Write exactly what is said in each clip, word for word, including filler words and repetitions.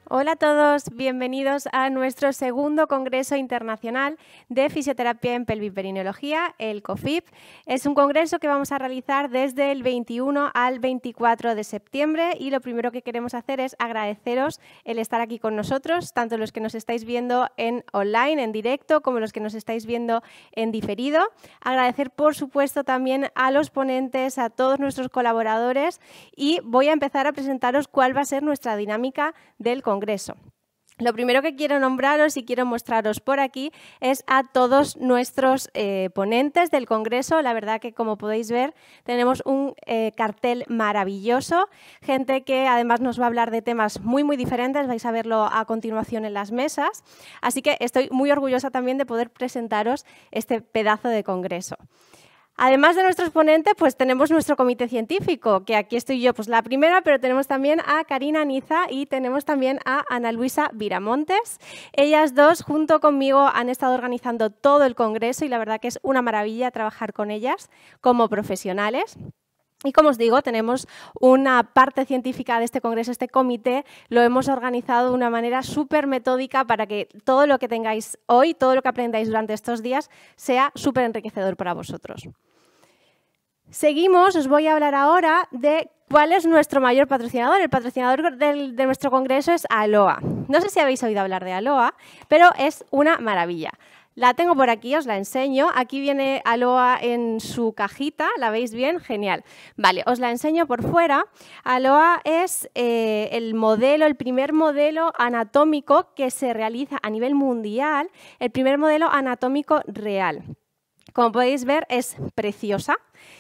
Hola a todos, bienvenidos a nuestro segundo Congreso Internacional de Fisioterapia en Pelviperineología, el COFIP. Es un congreso que vamos a realizar desde el veintiuno al veinticuatro de septiembre y lo primero que queremos hacer es agradeceros el estar aquí con nosotros, tanto los que nos estáis viendo en online, en directo, como los que nos estáis viendo en diferido. Agradecer, por supuesto, también a los ponentes, a todos nuestros colaboradores y voy a empezar a presentaros cuál va a ser nuestra dinámica del congreso. Congreso. Lo primero que quiero nombraros y quiero mostraros por aquí es a todos nuestros eh, ponentes del Congreso. La verdad que, como podéis ver, tenemos un eh, cartel maravilloso, gente que además nos va a hablar de temas muy, muy diferentes, vais a verlo a continuación en las mesas. Así que estoy muy orgullosa también de poder presentaros este pedazo de Congreso. Además de nuestros ponentes, pues tenemos nuestro comité científico, que aquí estoy yo, pues la primera, pero tenemos también a Karina Niza y tenemos también a Ana Luisa Viramontes. Ellas dos, junto conmigo, han estado organizando todo el congreso y la verdad que es una maravilla trabajar con ellas como profesionales. Y como os digo, tenemos una parte científica de este congreso, este comité, lo hemos organizado de una manera súper metódica para que todo lo que tengáis hoy, todo lo que aprendáis durante estos días, sea súper enriquecedor para vosotros. Seguimos, os voy a hablar ahora de cuál es nuestro mayor patrocinador. El patrocinador del, de nuestro congreso es Aloha. No sé si habéis oído hablar de Aloha, pero es una maravilla. La tengo por aquí, os la enseño. Aquí viene Aloha en su cajita, ¿la veis bien? Genial. Vale, os la enseño por fuera. Aloha es eh, el modelo, el primer modelo anatómico que se realiza a nivel mundial, el primer modelo anatómico real. Como podéis ver, es preciosa.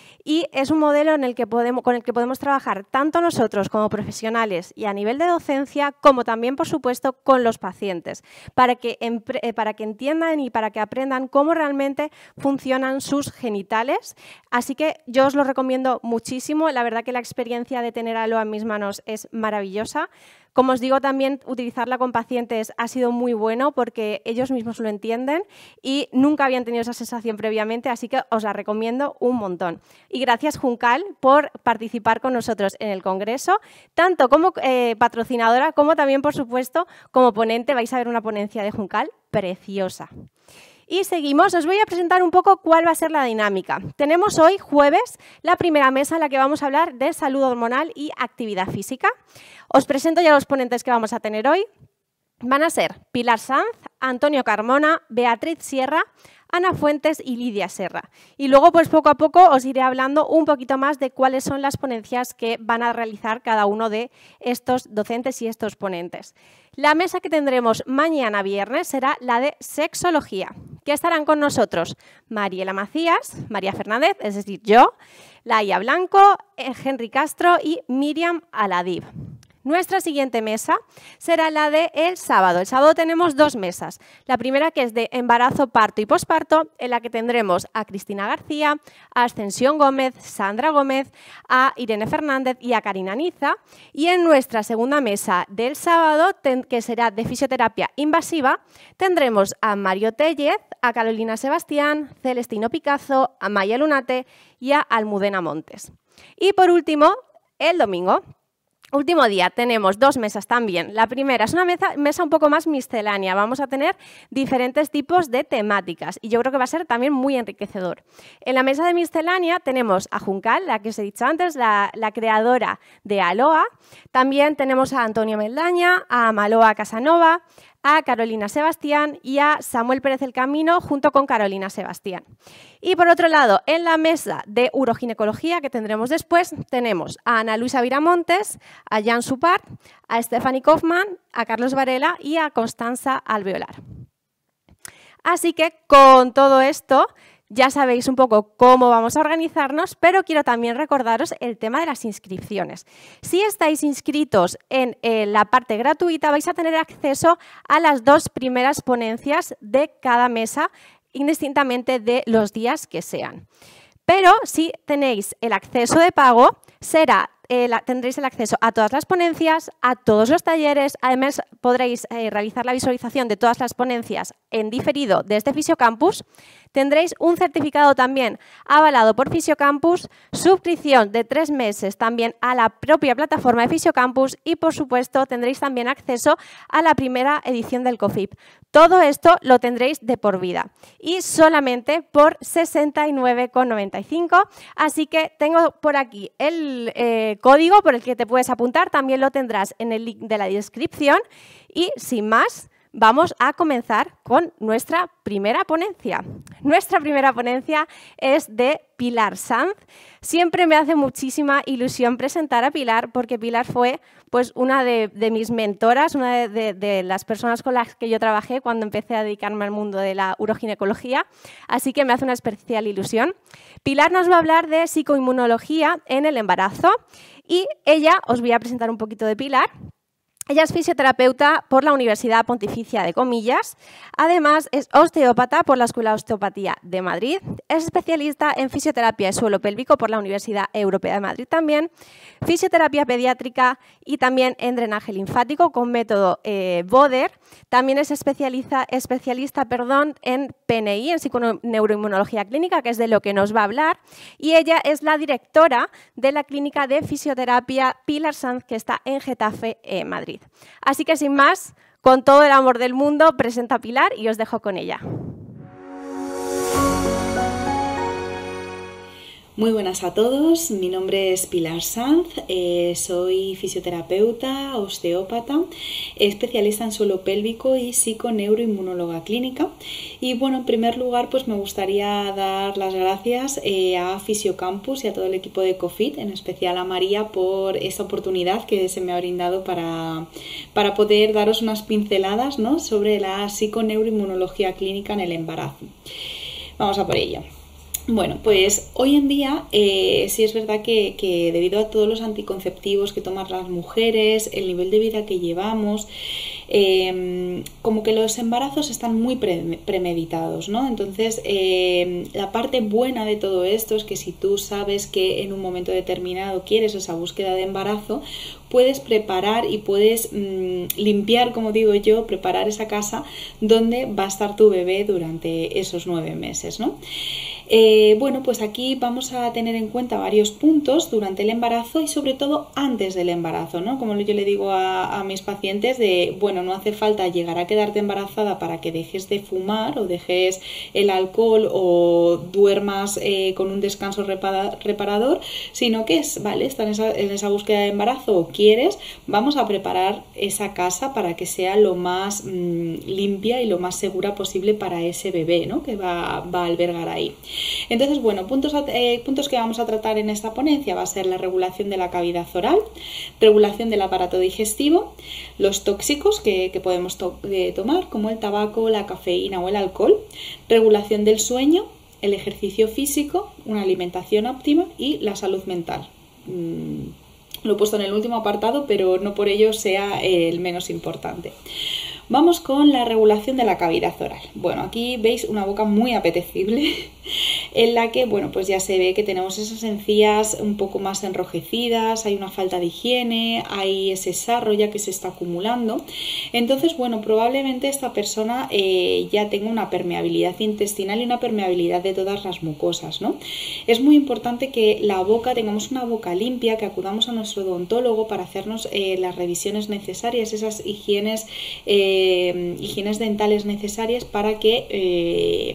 Y es un modelo en el que podemos, con el que podemos trabajar tanto nosotros como profesionales y a nivel de docencia, como también, por supuesto, con los pacientes, para que, para que entiendan y para que aprendan cómo realmente funcionan sus genitales. Así que yo os lo recomiendo muchísimo. La verdad que la experiencia de tener Aloha en mis manos es maravillosa. Como os digo, también utilizarla con pacientes ha sido muy bueno porque ellos mismos lo entienden y nunca habían tenido esa sensación previamente, así que os la recomiendo un montón. Y gracias, Juncal, por participar con nosotros en el congreso, tanto como eh, patrocinadora como también, por supuesto, como ponente. Vais a ver una ponencia de Juncal preciosa. Y seguimos, os voy a presentar un poco cuál va a ser la dinámica. Tenemos hoy, jueves, la primera mesa en la que vamos a hablar de salud hormonal y actividad física. Os presento ya los ponentes que vamos a tener hoy. Van a ser Pilar Sanz, Antonio Carmona, Beatriz Sierra, Ana Fuentes y Lidia Serra. Y luego, pues poco a poco, os iré hablando un poquito más de cuáles son las ponencias que van a realizar cada uno de estos docentes y estos ponentes. La mesa que tendremos mañana viernes será la de sexología, que estarán con nosotros Mariela Macías, María Fernández, es decir, yo, Laia Blanco, Henry Castro y Miriam Aladib. Nuestra siguiente mesa será la de el sábado. El sábado tenemos dos mesas. La primera, que es de embarazo, parto y posparto, en la que tendremos a Cristina García, a Ascensión Gómez, Sandra Gómez, a Irene Fernández y a Karina Niza. Y en nuestra segunda mesa del sábado, que será de fisioterapia invasiva, tendremos a Mario Tellez, a Carolina Sebastián, Celestino Picazo, a Maya Lunate y a Almudena Montes. Y por último, el domingo. Último día, tenemos dos mesas también. La primera es una mesa, mesa un poco más miscelánea. Vamos a tener diferentes tipos de temáticas y yo creo que va a ser también muy enriquecedor. En la mesa de miscelánea tenemos a Juncal, la que os he dicho antes, la, la creadora de Aloha. También tenemos a Antonio Meldaña, a Maloa Casanova, a Carolina Sebastián y a Samuel Pérez El Camino junto con Carolina Sebastián. Y por otro lado, en la mesa de uroginecología que tendremos después, tenemos a Ana Luisa Viramontes, a Jan Supart, a Stephanie Kaufmann, a Carlos Varela y a Constanza Alveolar. Así que con todo esto ya sabéis un poco cómo vamos a organizarnos, pero quiero también recordaros el tema de las inscripciones. Si estáis inscritos en eh, la parte gratuita, vais a tener acceso a las dos primeras ponencias de cada mesa, indistintamente de los días que sean. Pero si tenéis el acceso de pago, será Eh, la, tendréis el acceso a todas las ponencias, a todos los talleres, además podréis eh, realizar la visualización de todas las ponencias en diferido desde Fisiocampus, tendréis un certificado también avalado por Fisiocampus, suscripción de tres meses también a la propia plataforma de Fisiocampus y, por supuesto, tendréis también acceso a la primera edición del COFIP. Todo esto lo tendréis de por vida y solamente por sesenta y nueve con noventa y cinco. Así que tengo por aquí el eh, código por el que te puedes apuntar, también lo tendrás en el link de la descripción y, sin más, vamos a comenzar con nuestra primera ponencia. Nuestra primera ponencia es de Pilar Sanz. Siempre me hace muchísima ilusión presentar a Pilar porque Pilar fue pues, una de, de mis mentoras, una de, de, de las personas con las que yo trabajé cuando empecé a dedicarme al mundo de la uroginecología, así que me hace una especial ilusión. Pilar nos va a hablar de psicoinmunología en el embarazo y ella, os voy a presentar un poquito de Pilar. Ella es fisioterapeuta por la Universidad Pontificia de Comillas, además es osteópata por la Escuela de Osteopatía de Madrid, es especialista en fisioterapia de suelo pélvico por la Universidad Europea de Madrid también, fisioterapia pediátrica y también en drenaje linfático con método eh, Boder, también es especialista, especialista perdón, en P N I, en psiconeuroinmunología clínica, que es de lo que nos va a hablar, y ella es la directora de la clínica de fisioterapia Pilar Sanz, que está en Getafe, eh, Madrid. Así que sin más, con todo el amor del mundo, presenta a Pilar y os dejo con ella. Muy buenas a todos, mi nombre es Pilar Sanz, eh, soy fisioterapeuta, osteópata, especialista en suelo pélvico y psiconeuroinmunóloga clínica. Y bueno, en primer lugar pues me gustaría dar las gracias eh, a Fisiocampus y a todo el equipo de COFIT, en especial a María por esta oportunidad que se me ha brindado para, para poder daros unas pinceladas, ¿no?, sobre la psiconeuroinmunología clínica en el embarazo. Vamos a por ello. Bueno, pues hoy en día eh, sí es verdad que, que debido a todos los anticonceptivos que toman las mujeres, el nivel de vida que llevamos, eh, como que los embarazos están muy pre premeditados, ¿no? Entonces, eh, la parte buena de todo esto es que si tú sabes que en un momento determinado quieres esa búsqueda de embarazo, puedes preparar y puedes mmm, limpiar, como digo yo, preparar esa casa donde va a estar tu bebé durante esos nueve meses, ¿no? Eh, bueno, pues aquí vamos a tener en cuenta varios puntos durante el embarazo y sobre todo antes del embarazo, ¿no? Como yo le digo a, a mis pacientes de, bueno, no hace falta llegar a quedarte embarazada para que dejes de fumar o dejes el alcohol o duermas eh, con un descanso repara, reparador, sino que es, vale, estás en esa, en esa búsqueda de embarazo o quieres, vamos a preparar esa casa para que sea lo más mmm, limpia y lo más segura posible para ese bebé, ¿no?, que va, va a albergar ahí. Entonces, bueno, puntos, eh, puntos que vamos a tratar en esta ponencia va a ser la regulación de la cavidad oral, regulación del aparato digestivo, los tóxicos que, que podemos to eh, tomar, como el tabaco, la cafeína o el alcohol, regulación del sueño, el ejercicio físico, una alimentación óptima y la salud mental. Mm, lo he puesto en el último apartado, pero no por ello sea el menos importante. Vamos con la regulación de la cavidad oral. Bueno, aquí veis una boca muy apetecible en la que, bueno, pues ya se ve que tenemos esas encías un poco más enrojecidas, hay una falta de higiene, hay ese sarro ya que se está acumulando. Entonces, bueno, probablemente esta persona eh, ya tenga una permeabilidad intestinal y una permeabilidad de todas las mucosas, ¿no? Es muy importante que la boca, tengamos una boca limpia, que acudamos a nuestro odontólogo para hacernos eh, las revisiones necesarias, esas higienes eh, Eh, higienes dentales necesarias para que eh,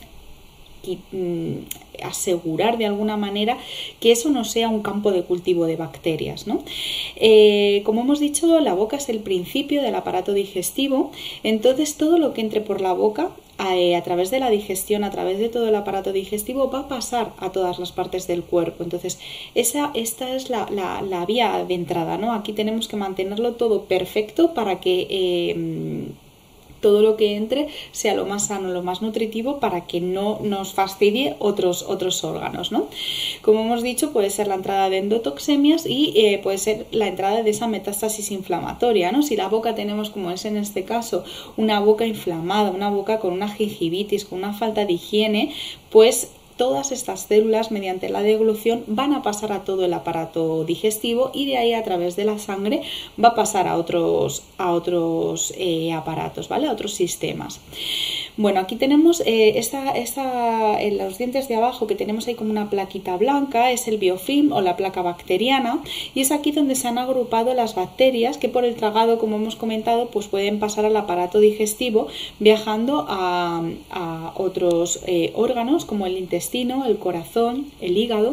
y, mm, asegurar de alguna manera que eso no sea un campo de cultivo de bacterias, ¿no? Eh, como hemos dicho, la boca es el principio del aparato digestivo, entonces todo lo que entre por la boca a, a través de la digestión, a través de todo el aparato digestivo, va a pasar a todas las partes del cuerpo. Entonces, esa, esta es la, la, la vía de entrada, ¿no? Aquí tenemos que mantenerlo todo perfecto para que eh, todo lo que entre sea lo más sano, lo más nutritivo, para que no nos fastidie otros, otros órganos, ¿no? Como hemos dicho, puede ser la entrada de endotoxemias y eh, puede ser la entrada de esa metástasis inflamatoria, ¿no? Si la boca tenemos, como es en este caso, una boca inflamada, una boca con una gingivitis, con una falta de higiene, pues todas estas células, mediante la deglución, van a pasar a todo el aparato digestivo y de ahí, a través de la sangre, va a pasar a otros, a otros eh, aparatos, ¿vale? A otros sistemas. Bueno, aquí tenemos eh, esta, esta, en los dientes de abajo que tenemos ahí como una plaquita blanca, es el biofilm o la placa bacteriana, y es aquí donde se han agrupado las bacterias que por el tragado, como hemos comentado, pues pueden pasar al aparato digestivo viajando a, a otros eh, órganos como el intestino, el corazón, el hígado.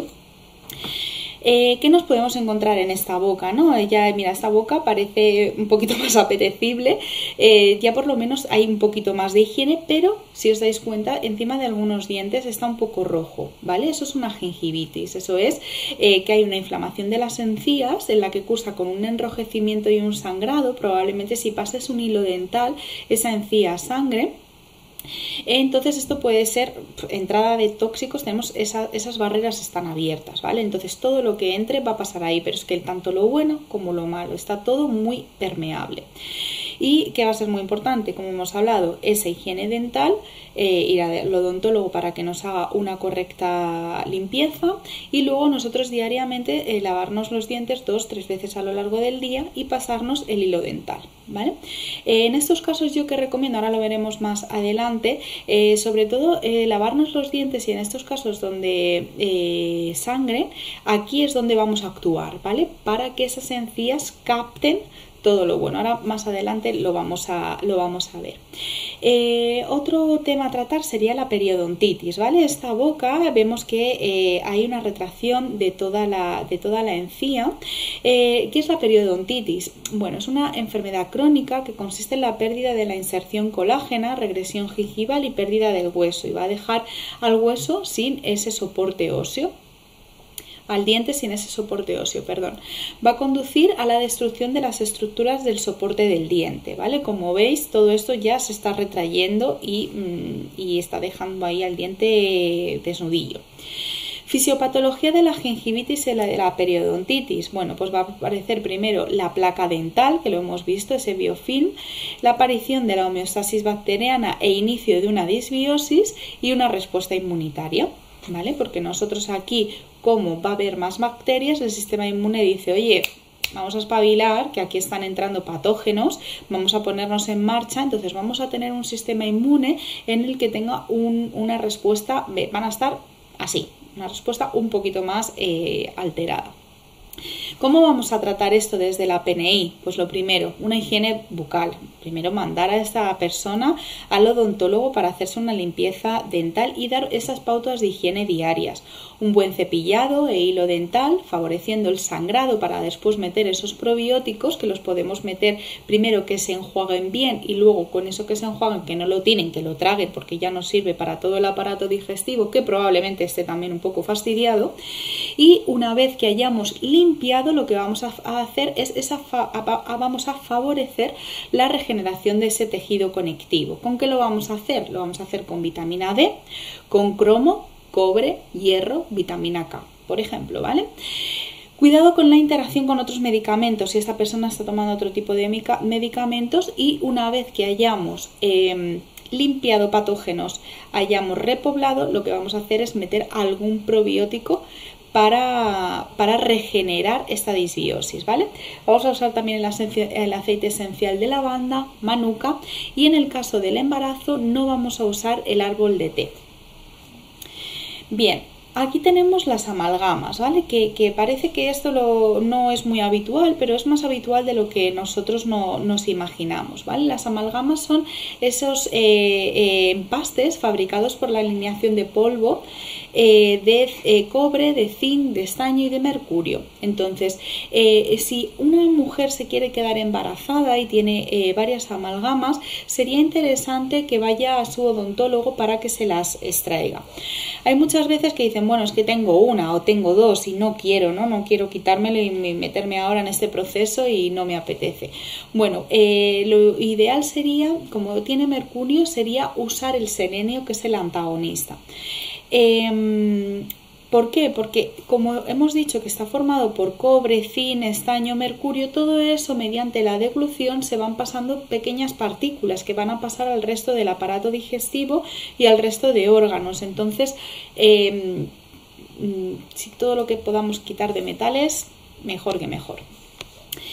Eh, ¿Qué nos podemos encontrar en esta boca, ¿no? Ya, mira, esta boca parece un poquito más apetecible, eh, ya por lo menos hay un poquito más de higiene, pero si os dais cuenta, encima de algunos dientes está un poco rojo, ¿vale? Eso es una gingivitis, eso es eh, que hay una inflamación de las encías en la que cursa con un enrojecimiento y un sangrado. Probablemente si pases un hilo dental, esa encía sangre. Entonces esto puede ser entrada de tóxicos, tenemos esa, esas barreras están abiertas, ¿vale? Entonces todo lo que entre va a pasar ahí, pero es que tanto lo bueno como lo malo está todo muy permeable. Y que va a ser muy importante, como hemos hablado, esa higiene dental, eh, ir al odontólogo para que nos haga una correcta limpieza, y luego nosotros diariamente eh, lavarnos los dientes dos, tres veces a lo largo del día y pasarnos el hilo dental, ¿vale? Eh, en estos casos yo que recomiendo, ahora lo veremos más adelante, eh, sobre todo eh, lavarnos los dientes, y en estos casos donde eh, sangre, aquí es donde vamos a actuar, ¿vale? Para que esas encías capten todo lo bueno. Ahora más adelante lo vamos a, lo vamos a ver. Eh, otro tema a tratar sería la periodontitis, ¿vale? Esta boca vemos que eh, hay una retracción de toda la, de toda la encía. Eh, ¿Qué es la periodontitis? Bueno, es una enfermedad crónica que consiste en la pérdida de la inserción colágena, regresión gingival y pérdida del hueso, y va a dejar al hueso sin ese soporte óseo. al diente sin ese soporte óseo, perdón. Va a conducir a la destrucción de las estructuras del soporte del diente, ¿vale? Como veis, todo esto ya se está retrayendo y, mmm, y está dejando ahí al diente desnudillo. Fisiopatología de la gingivitis y la de la periodontitis. Bueno, pues va a aparecer primero la placa dental, que lo hemos visto, ese biofilm, la aparición de la homeostasis bacteriana e inicio de una disbiosis y una respuesta inmunitaria, ¿vale? Porque nosotros aquí, como va a haber más bacterias, el sistema inmune dice, oye, vamos a espabilar, que aquí están entrando patógenos, vamos a ponernos en marcha, entonces vamos a tener un sistema inmune en el que tenga un, una respuesta, van a estar así, una respuesta un poquito más eh, alterada. ¿Cómo vamos a tratar esto desde la P N I? Pues lo primero, una higiene bucal. Primero mandar a esta persona al odontólogo para hacerse una limpieza dental y dar esas pautas de higiene diarias. Un buen cepillado e hilo dental, favoreciendo el sangrado para después meter esos probióticos, que los podemos meter primero que se enjuaguen bien y luego con eso que se enjuaguen, que no lo tienen, que lo traguen porque ya nos sirve para todo el aparato digestivo, que probablemente esté también un poco fastidiado. Y una vez que hayamos limpiado, lo que vamos a hacer es esa fa a, vamos a favorecer la regeneración de ese tejido conectivo. ¿Con qué lo vamos a hacer? Lo vamos a hacer con vitamina D, con cromo, cobre, hierro, vitamina K, por ejemplo, ¿vale? Cuidado con la interacción con otros medicamentos, si esta persona está tomando otro tipo de medicamentos, y una vez que hayamos eh, limpiado patógenos, hayamos repoblado, lo que vamos a hacer es meter algún probiótico Para, para regenerar esta disbiosis, ¿vale? Vamos a usar también el, el aceite esencial de lavanda, manuka, y en el caso del embarazo no vamos a usar el árbol de té. Bien, aquí tenemos las amalgamas, ¿vale? Que, que parece que esto lo, no es muy habitual, pero es más habitual de lo que nosotros no, nos imaginamos, ¿vale? Las amalgamas son esos eh, eh, empastes fabricados por la alineación de polvo eh, de eh, cobre, de zinc, de estaño y de mercurio. Entonces, eh, si una mujer se quiere quedar embarazada y tiene eh, varias amalgamas, sería interesante que vaya a su odontólogo para que se las extraiga. Hay muchas veces que dicen, bueno, es que tengo una o tengo dos y no quiero, ¿no? No quiero quitármelo y meterme ahora en este proceso y no me apetece. Bueno, eh, lo ideal sería, como tiene mercurio, sería usar el selenio, que es el antagonista. Eh, ¿Por qué? Porque como hemos dicho que está formado por cobre, zinc, estaño, mercurio, todo eso mediante la deglución se van pasando pequeñas partículas que van a pasar al resto del aparato digestivo y al resto de órganos. Entonces, eh, si todo lo que podamos quitar de metales, mejor que mejor.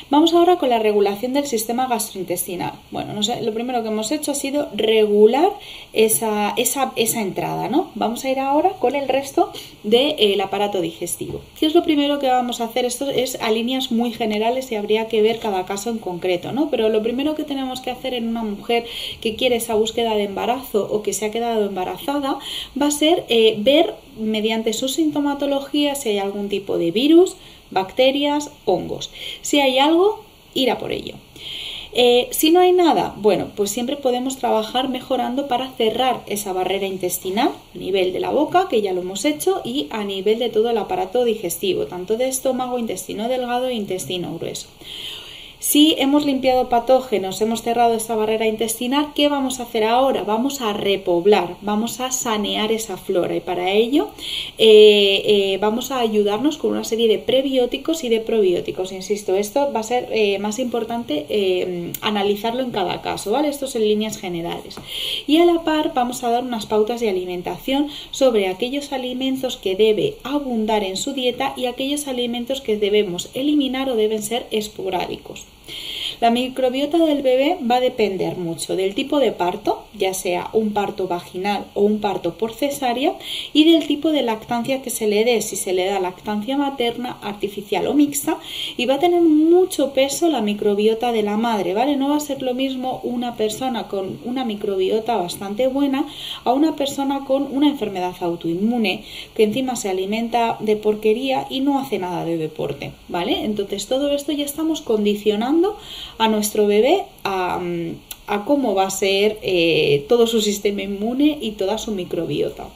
Vamos ahora con la regulación del sistema gastrointestinal. Bueno, no sé, lo primero que hemos hecho ha sido regular esa, esa, esa entrada, ¿no? Vamos a ir ahora con el resto del eh, aparato digestivo. ¿Qué es lo primero que vamos a hacer? Esto es a líneas muy generales y habría que ver cada caso en concreto, ¿no? Pero lo primero que tenemos que hacer en una mujer que quiere esa búsqueda de embarazo o que se ha quedado embarazada va a ser eh, ver mediante su sintomatología si hay algún tipo de virus, bacterias, hongos. Si hay algo, ir a por ello. Eh, si no hay nada, bueno, pues siempre podemos trabajar mejorando para cerrar esa barrera intestinal a nivel de la boca, que ya lo hemos hecho, y a nivel de todo el aparato digestivo, tanto de estómago, intestino delgado e intestino grueso. Si hemos limpiado patógenos, hemos cerrado esa barrera intestinal, ¿qué vamos a hacer ahora? Vamos a repoblar, vamos a sanear esa flora y para ello eh, eh, vamos a ayudarnos con una serie de prebióticos y de probióticos. Insisto, esto va a ser eh, más importante eh, analizarlo en cada caso, ¿vale? Esto es en líneas generales. Y a la par vamos a dar unas pautas de alimentación sobre aquellos alimentos que debe abundar en su dieta y aquellos alimentos que debemos eliminar o deben ser esporádicos. La microbiota del bebé va a depender mucho del tipo de parto, ya sea un parto vaginal o un parto por cesárea, y del tipo de lactancia que se le dé, si se le da lactancia materna, artificial o mixta, y va a tener mucho peso la microbiota de la madre, ¿vale? No va a ser lo mismo una persona con una microbiota bastante buena a una persona con una enfermedad autoinmune, que encima se alimenta de porquería y no hace nada de deporte, ¿vale? Entonces todo esto ya estamos condicionando a nuestro bebé a, a cómo va a ser eh, todo su sistema inmune y toda su microbiota.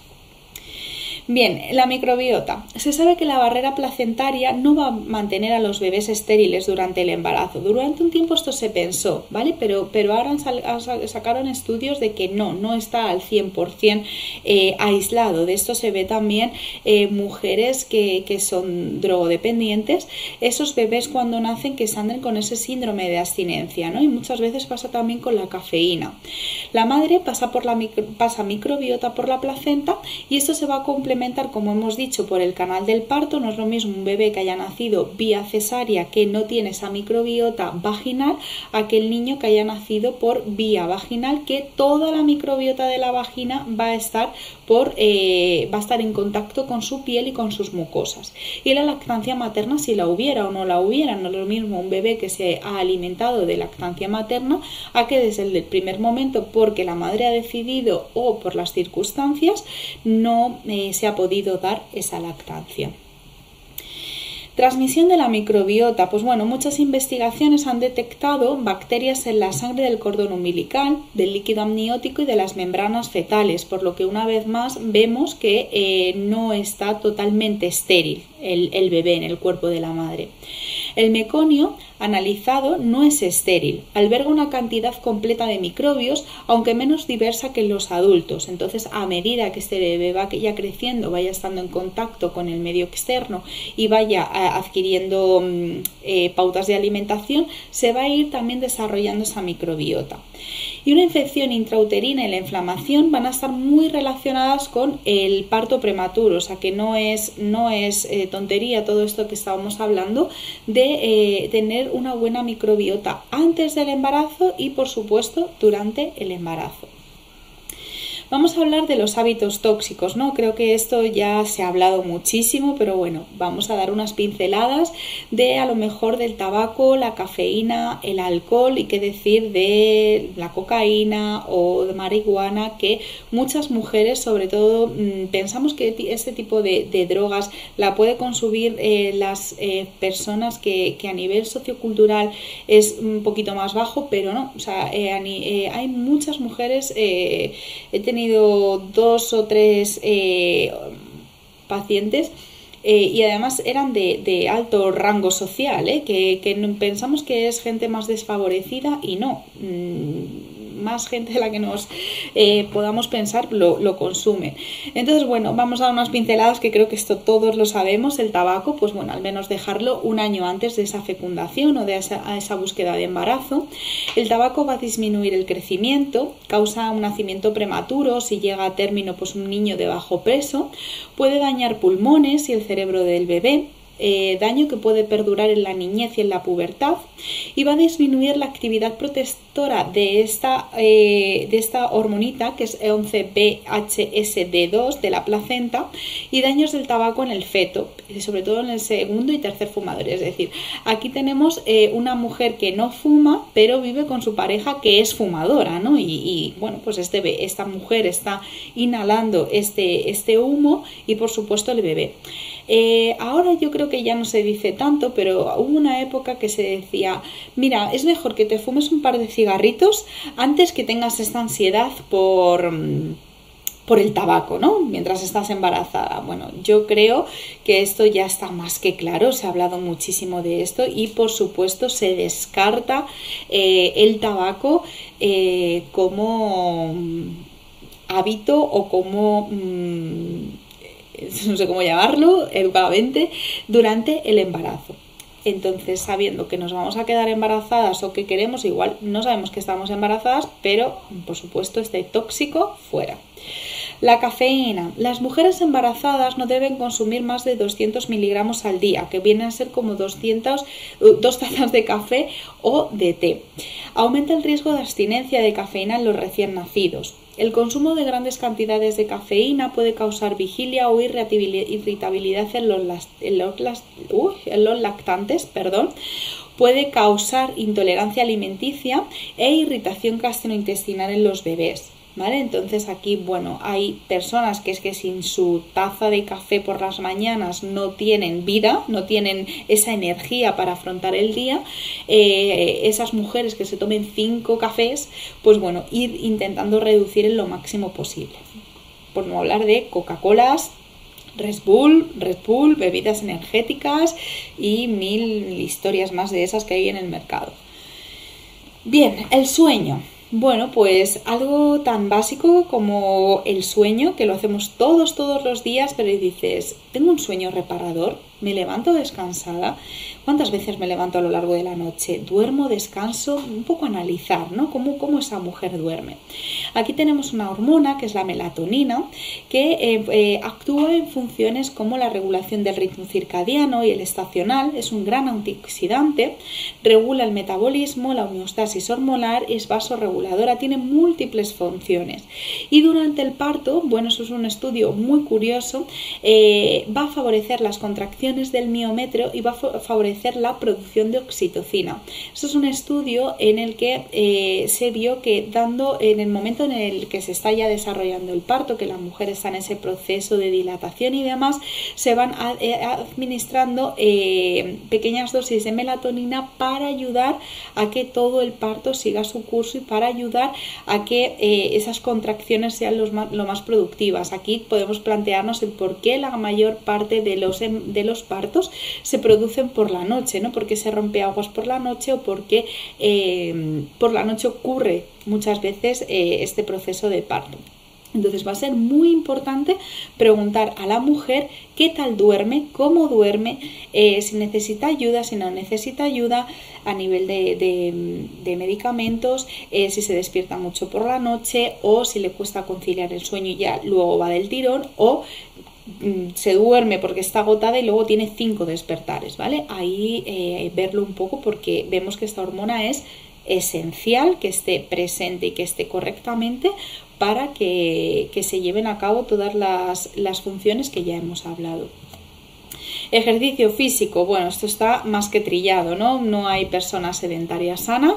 Bien, la microbiota. Se sabe que la barrera placentaria no va a mantener a los bebés estériles durante el embarazo. Durante un tiempo esto se pensó, ¿vale? Pero, pero ahora han sal, sacaron estudios de que no, no está al cien por cien eh, aislado. De esto se ve también eh, mujeres que, que son drogodependientes, esos bebés cuando nacen que salen con ese síndrome de abstinencia, ¿no? Y muchas veces pasa también con la cafeína. La madre pasa, por la micro, pasa microbiota por la placenta y esto se va a complementar, como hemos dicho, por el canal del parto. No es lo mismo un bebé que haya nacido vía cesárea que no tiene esa microbiota vaginal a que el niño que haya nacido por vía vaginal, que toda la microbiota de la vagina va a estar por eh, va a estar en contacto con su piel y con sus mucosas. Y la lactancia materna, si la hubiera o no la hubiera, no es lo mismo un bebé que se ha alimentado de lactancia materna a que desde el primer momento, porque la madre ha decidido o por las circunstancias, no eh, se ha podido dar esa lactancia. Transmisión de la microbiota. Pues bueno, muchas investigaciones han detectado bacterias en la sangre del cordón umbilical, del líquido amniótico y de las membranas fetales, por lo que una vez más vemos que eh, no está totalmente estéril el, el bebé en el cuerpo de la madre. El meconio analizado no es estéril, alberga una cantidad completa de microbios, aunque menos diversa que en los adultos. Entonces, a medida que este bebé vaya creciendo, vaya estando en contacto con el medio externo y vaya adquiriendo eh, pautas de alimentación, se va a ir también desarrollando esa microbiota. Y una infección intrauterina y la inflamación van a estar muy relacionadas con el parto prematuro, o sea que no es, no es eh, tontería todo esto que estábamos hablando de eh, tener una buena microbiota antes del embarazo y por supuesto durante el embarazo. Vamos a hablar de los hábitos tóxicos, ¿no? Creo que esto ya se ha hablado muchísimo, pero bueno, vamos a dar unas pinceladas de a lo mejor del tabaco, la cafeína, el alcohol y qué decir de la cocaína o de marihuana, que muchas mujeres, sobre todo, mmm, pensamos que este tipo de, de drogas la puede consumir eh, las eh, personas que, que a nivel sociocultural es un poquito más bajo, pero no, o sea, eh, eh, hay muchas mujeres, eh, he tenido dos o tres eh, pacientes eh, y además eran de, de alto rango social, eh, que, que pensamos que es gente más desfavorecida y no, mm, más gente de la que nos eh, podamos pensar lo, lo consumen. Entonces, bueno, vamos a dar unas pinceladas que creo que esto todos lo sabemos. El tabaco, pues bueno, al menos dejarlo un año antes de esa fecundación o de esa, esa búsqueda de embarazo. El tabaco va a disminuir el crecimiento, causa un nacimiento prematuro, si llega a término pues un niño de bajo peso, puede dañar pulmones y el cerebro del bebé. eh, daño que puede perdurar en la niñez y en la pubertad, y va a disminuir la actividad protectora de esta, eh, de esta hormonita, que es once B H S D dos de la placenta, y daños del tabaco en el feto, sobre todo en el segundo y tercer fumador. Es decir, aquí tenemos eh, una mujer que no fuma, pero vive con su pareja que es fumadora, ¿no? Y, y bueno, pues este, esta mujer está inhalando este, este humo y por supuesto el bebé. Eh, ahora yo creo que ya no se dice tanto, pero hubo una época que se decía, mira, es mejor que te fumes un par de cigarritos antes que tengas esta ansiedad por... por el tabaco, ¿no? Mientras estás embarazada. Bueno, yo creo que esto ya está más que claro, se ha hablado muchísimo de esto y por supuesto se descarta eh, el tabaco eh, como hábito o como... Mmm, no sé cómo llamarlo, educadamente, durante el embarazo. Entonces, sabiendo que nos vamos a quedar embarazadas o que queremos, igual no sabemos que estamos embarazadas, pero por supuesto este tóxico fuera. La cafeína. Las mujeres embarazadas no deben consumir más de doscientos miligramos al día, que vienen a ser como doscientas, dos tazas de café o de té. Aumenta el riesgo de abstinencia de cafeína en los recién nacidos. El consumo de grandes cantidades de cafeína puede causar vigilia o irritabilidad en los, en los, uh, en los lactantes, perdón. Puede causar intolerancia alimenticia e irritación gastrointestinal en los bebés. ¿Vale? Entonces aquí, bueno, hay personas que es que sin su taza de café por las mañanas no tienen vida, no tienen esa energía para afrontar el día. Eh, esas mujeres que se tomen cinco cafés, pues bueno, ir intentando reducir en lo máximo posible. Por no hablar de Coca-Colas, Red Bull, Red Bull, bebidas energéticas y mil historias más de esas que hay en el mercado. Bien, el sueño. Bueno, pues algo tan básico como el sueño, que lo hacemos todos, todos los días, pero dices, ¿tengo un sueño reparador? ¿Me levanto descansada? ¿Cuántas veces me levanto a lo largo de la noche? ¿Duermo, descanso? Un poco analizar, ¿no? ¿Cómo, cómo esa mujer duerme? Aquí tenemos una hormona, que es la melatonina, que eh, eh, actúa en funciones como la regulación del ritmo circadiano y el estacional. Es un gran antioxidante, regula el metabolismo, la homeostasis hormonal, es vasorreguladora, tiene múltiples funciones. Y durante el parto, bueno, eso es un estudio muy curioso, eh, va a favorecer las contracciones del miometrio y va a favorecer la producción de oxitocina. Esto es un estudio en el que eh, se vio que dando en el momento en el que se está ya desarrollando el parto, que la mujer está en ese proceso de dilatación y demás, se van a, eh, administrando eh, pequeñas dosis de melatonina para ayudar a que todo el parto siga su curso y para ayudar a que eh, esas contracciones sean los más, lo más productivas. Aquí podemos plantearnos el por qué la mayor parte de los, de los partos se producen por la noche, ¿no? Porque se rompe aguas por la noche o porque eh, por la noche ocurre muchas veces eh, este proceso de parto. Entonces va a ser muy importante preguntar a la mujer qué tal duerme, cómo duerme, eh, si necesita ayuda, si no necesita ayuda a nivel de, de, de medicamentos, eh, si se despierta mucho por la noche o si le cuesta conciliar el sueño y ya luego va del tirón, o se duerme porque está agotada y luego tiene cinco despertares, ¿vale? Ahí eh, verlo un poco, porque vemos que esta hormona es esencial que esté presente y que esté correctamente para que, que se lleven a cabo todas las, las funciones que ya hemos hablado. Ejercicio físico, bueno, esto está más que trillado, ¿no? No hay persona sedentaria sana.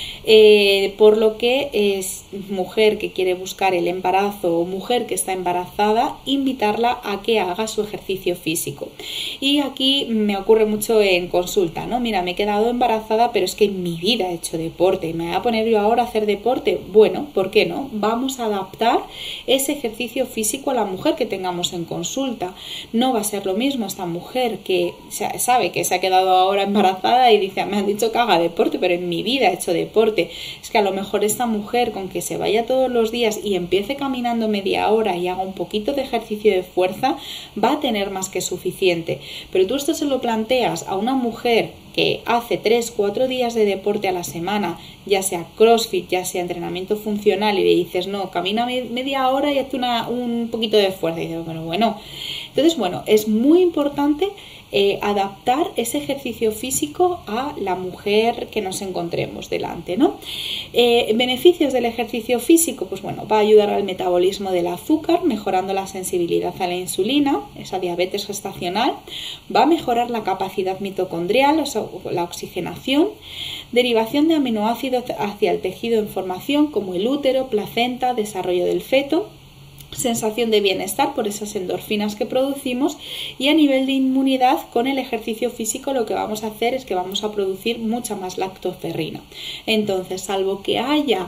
Eh, por lo que es mujer que quiere buscar el embarazo o mujer que está embarazada, invitarla a que haga su ejercicio físico. Y aquí me ocurre mucho en consulta, ¿no? Mira, me he quedado embarazada, pero es que en mi vida he hecho deporte y me voy a poner yo ahora a hacer deporte. Bueno, ¿por qué no? Vamos a adaptar ese ejercicio físico a la mujer que tengamos en consulta. No va a ser lo mismo esta mujer que sabe que se ha quedado ahora embarazada y dice, me han dicho que haga deporte, pero en mi vida he hecho deporte. Es que a lo mejor esta mujer, con que se vaya todos los días y empiece caminando media hora y haga un poquito de ejercicio de fuerza, va a tener más que suficiente. Pero tú esto se lo planteas a una mujer que hace tres, cuatro días de deporte a la semana, ya sea crossfit, ya sea entrenamiento funcional, y le dices, no, camina media hora y hazte una, un poquito de fuerza. Y dices, bueno, bueno. Entonces, bueno, es muy importante eh, adaptar ese ejercicio físico a la mujer que nos encontremos delante, ¿no? Eh, beneficios del ejercicio físico, pues bueno, va a ayudar al metabolismo del azúcar, mejorando la sensibilidad a la insulina, esa diabetes gestacional, va a mejorar la capacidad mitocondrial, o sea, la oxigenación, derivación de aminoácidos hacia el tejido en formación como el útero, placenta, desarrollo del feto, sensación de bienestar por esas endorfinas que producimos, y a nivel de inmunidad, con el ejercicio físico lo que vamos a hacer es que vamos a producir mucha más lactoferrina. Entonces, salvo que haya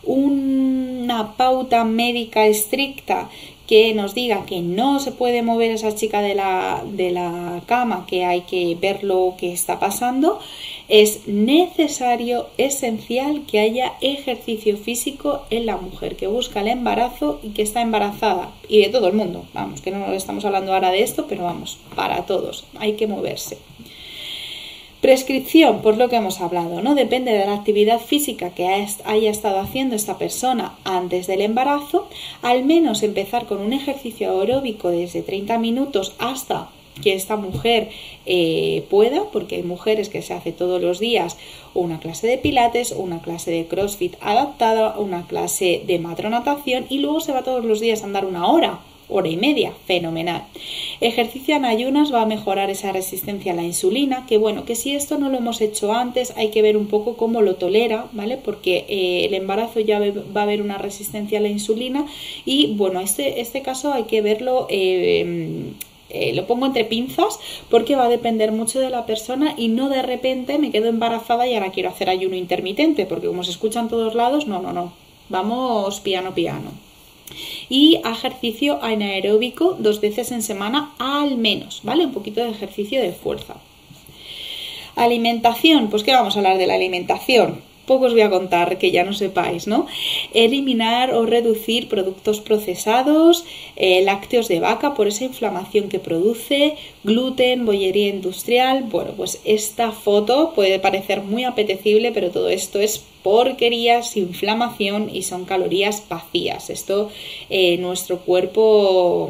una pauta médica estricta que nos diga que no se puede mover esa chica de la, de la cama, que hay que ver lo que está pasando, es necesario, esencial, que haya ejercicio físico en la mujer que busca el embarazo y que está embarazada, y de todo el mundo, vamos, que no estamos hablando ahora de esto, pero vamos, para todos, hay que moverse. Prescripción, por lo que hemos hablado, ¿no? Depende de la actividad física que haya estado haciendo esta persona antes del embarazo, al menos empezar con un ejercicio aeróbico desde treinta minutos hasta que esta mujer eh, pueda, porque hay mujeres que se hace todos los días una clase de pilates, una clase de crossfit adaptada, una clase de matronatación, y luego se va todos los días a andar una hora, hora y media, fenomenal. Ejercicio en ayunas va a mejorar esa resistencia a la insulina, que bueno, que si esto no lo hemos hecho antes, hay que ver un poco cómo lo tolera, ¿vale? Porque eh, el embarazo ya va a haber una resistencia a la insulina, y bueno, este, este caso hay que verlo... Eh, Eh, lo pongo entre pinzas, porque va a depender mucho de la persona, y no de repente me quedo embarazada y ahora quiero hacer ayuno intermitente, porque como se escucha en todos lados, no, no, no, vamos piano piano. Y ejercicio anaeróbico dos veces en semana al menos, ¿vale? Un poquito de ejercicio de fuerza. Alimentación, pues ¿qué vamos a hablar de la alimentación? Poco os voy a contar que ya no sepáis, ¿no? Eliminar o reducir productos procesados, eh, lácteos de vaca por esa inflamación que produce, gluten, bollería industrial. Bueno, pues esta foto puede parecer muy apetecible, pero todo esto es porquerías, inflamación, y son calorías vacías. Esto eh, nuestro cuerpo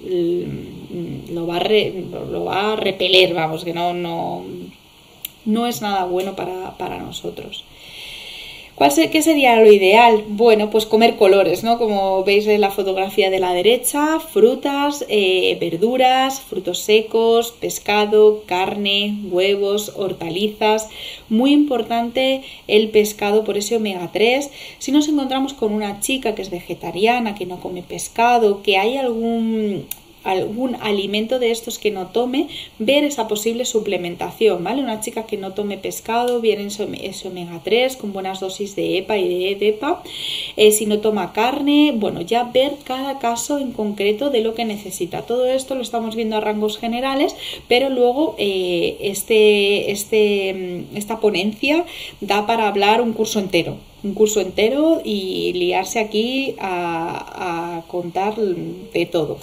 lo va, a re, lo va a repeler, vamos, que no, no, no es nada bueno para, para nosotros. ¿Cuál se, ¿Qué sería lo ideal? Bueno, pues comer colores, ¿no? Como veis en la fotografía de la derecha, frutas, eh, verduras, frutos secos, pescado, carne, huevos, hortalizas. Muy importante el pescado por ese omega tres. Si nos encontramos con una chica que es vegetariana, que no come pescado, que hay algún... algún alimento de estos que no tome, ver esa posible suplementación, ¿vale? Una chica que no tome pescado, viene ese omega tres con buenas dosis de E P A y de D E P A. Eh, si no toma carne, bueno, ya ver cada caso en concreto de lo que necesita. Todo esto lo estamos viendo a rangos generales, pero luego eh, este, este, esta ponencia da para hablar un curso entero. un curso entero y liarse aquí a, a contar de todo.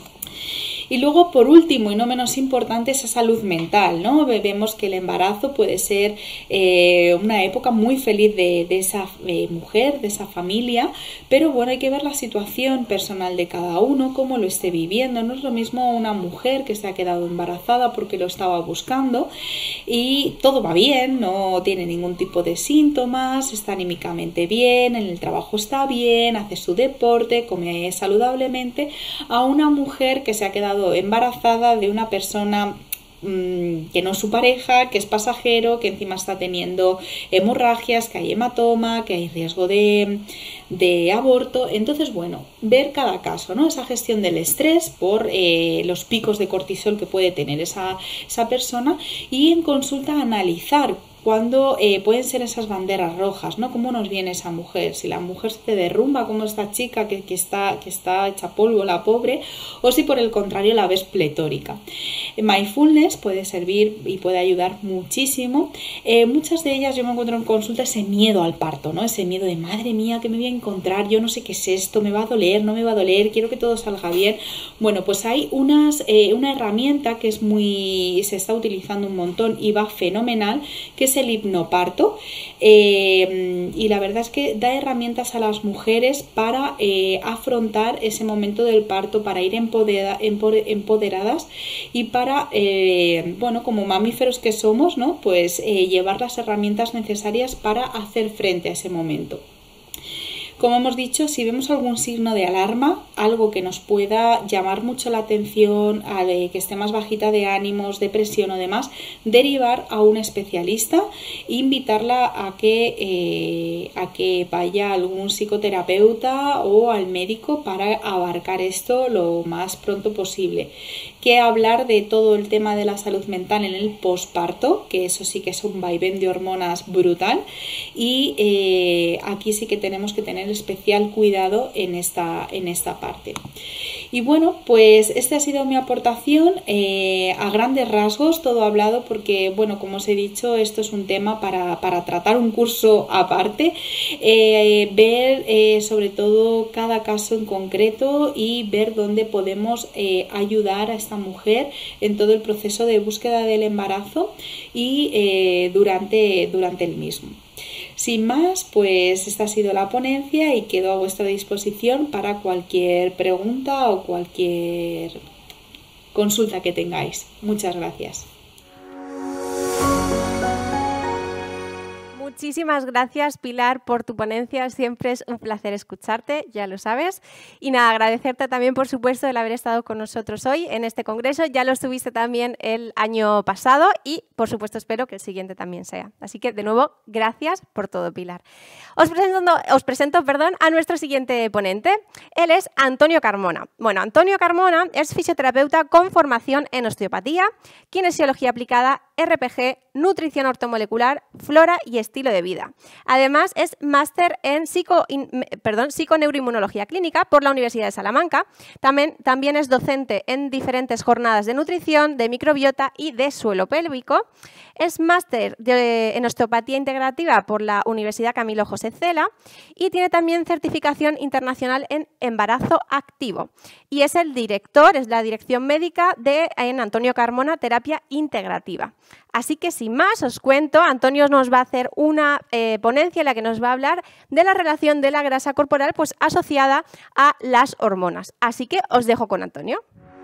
Y luego, por último y no menos importante, esa salud mental, ¿no? Vemos que el embarazo puede ser eh, una época muy feliz de, de esa eh, mujer, de esa familia, pero bueno, hay que ver la situación personal de cada uno, cómo lo esté viviendo. No es lo mismo una mujer que se ha quedado embarazada porque lo estaba buscando y todo va bien, no tiene ningún tipo de síntomas, está anímicamente bien, en el trabajo está bien, hace su deporte, come saludablemente, a una mujer que se ha quedado embarazada de una persona mmm, que no es su pareja, que es pasajero, que encima está teniendo hemorragias, que hay hematoma, que hay riesgo de, de aborto. Entonces, bueno, ver cada caso, ¿no? Esa gestión del estrés por eh, los picos de cortisol que puede tener esa, esa persona, y en consulta analizar cuando eh, pueden ser esas banderas rojas, ¿no? ¿Cómo nos viene esa mujer? Si la mujer se derrumba como esta chica que, que, está, que está hecha polvo, la pobre, o si por el contrario la ves pletórica. Mindfulness puede servir y puede ayudar muchísimo. Eh, muchas de ellas yo me encuentro en consulta ese miedo al parto, ¿no? Ese miedo de madre mía, ¿qué me voy a encontrar? Yo no sé qué es esto, me va a doler, no me va a doler, quiero que todo salga bien. Bueno, pues hay unas, eh, una herramienta que es muy, se está utilizando un montón y va fenomenal, que se es el hipnoparto, eh, y la verdad es que da herramientas a las mujeres para eh, afrontar ese momento del parto, para ir empodera, empoderadas y para, eh, bueno, como mamíferos que somos, ¿no? Pues eh, llevar las herramientas necesarias para hacer frente a ese momento. Como hemos dicho, si vemos algún signo de alarma, algo que nos pueda llamar mucho la atención, que esté más bajita de ánimos, depresión o demás, derivar a un especialista e invitarla a que, eh, a que vaya a algún psicoterapeuta o al médico para abarcar esto lo más pronto posible. Que hablar de todo el tema de la salud mental en el posparto, que eso sí que es un vaivén de hormonas brutal, y eh, aquí sí que tenemos que tener especial cuidado en esta, en esta parte. Y bueno, pues esta ha sido mi aportación, eh, a grandes rasgos, todo hablado, porque bueno, como os he dicho, esto es un tema para, para tratar un curso aparte, eh, ver eh, sobre todo cada caso en concreto y ver dónde podemos eh, ayudar a esta mujer en todo el proceso de búsqueda del embarazo y eh, durante, durante el mismo. Sin más, pues esta ha sido la ponencia y quedo a vuestra disposición para cualquier pregunta o cualquier consulta que tengáis. Muchas gracias. Muchísimas gracias, Pilar, por tu ponencia. Siempre es un placer escucharte, ya lo sabes. Y nada, agradecerte también, por supuesto, el haber estado con nosotros hoy en este congreso. Ya lo estuviste también el año pasado y, por supuesto, espero que el siguiente también sea. Así que, de nuevo, gracias por todo, Pilar. Os presento, os presento perdón, a nuestro siguiente ponente. Él es Antonio Carmona. Bueno, Antonio Carmona es fisioterapeuta con formación en osteopatía, kinesiología aplicada, R P G, nutrición ortomolecular, flora y estilo de vida. Además, es máster en psico, in, perdón, psiconeuroinmunología clínica por la Universidad de Salamanca. También, también es docente en diferentes jornadas de nutrición, de microbiota y de suelo pélvico. Es máster en osteopatía integrativa por la Universidad Camilo José Cela y tiene también certificación internacional en embarazo activo. Y es el director, es la dirección médica de en Antonio Carmona Terapia Integrativa. Así que sin más os cuento, Antonio nos va a hacer una eh, ponencia en la que nos va a hablar de la relación de la grasa corporal pues, asociada a las hormonas. Así que os dejo con Antonio.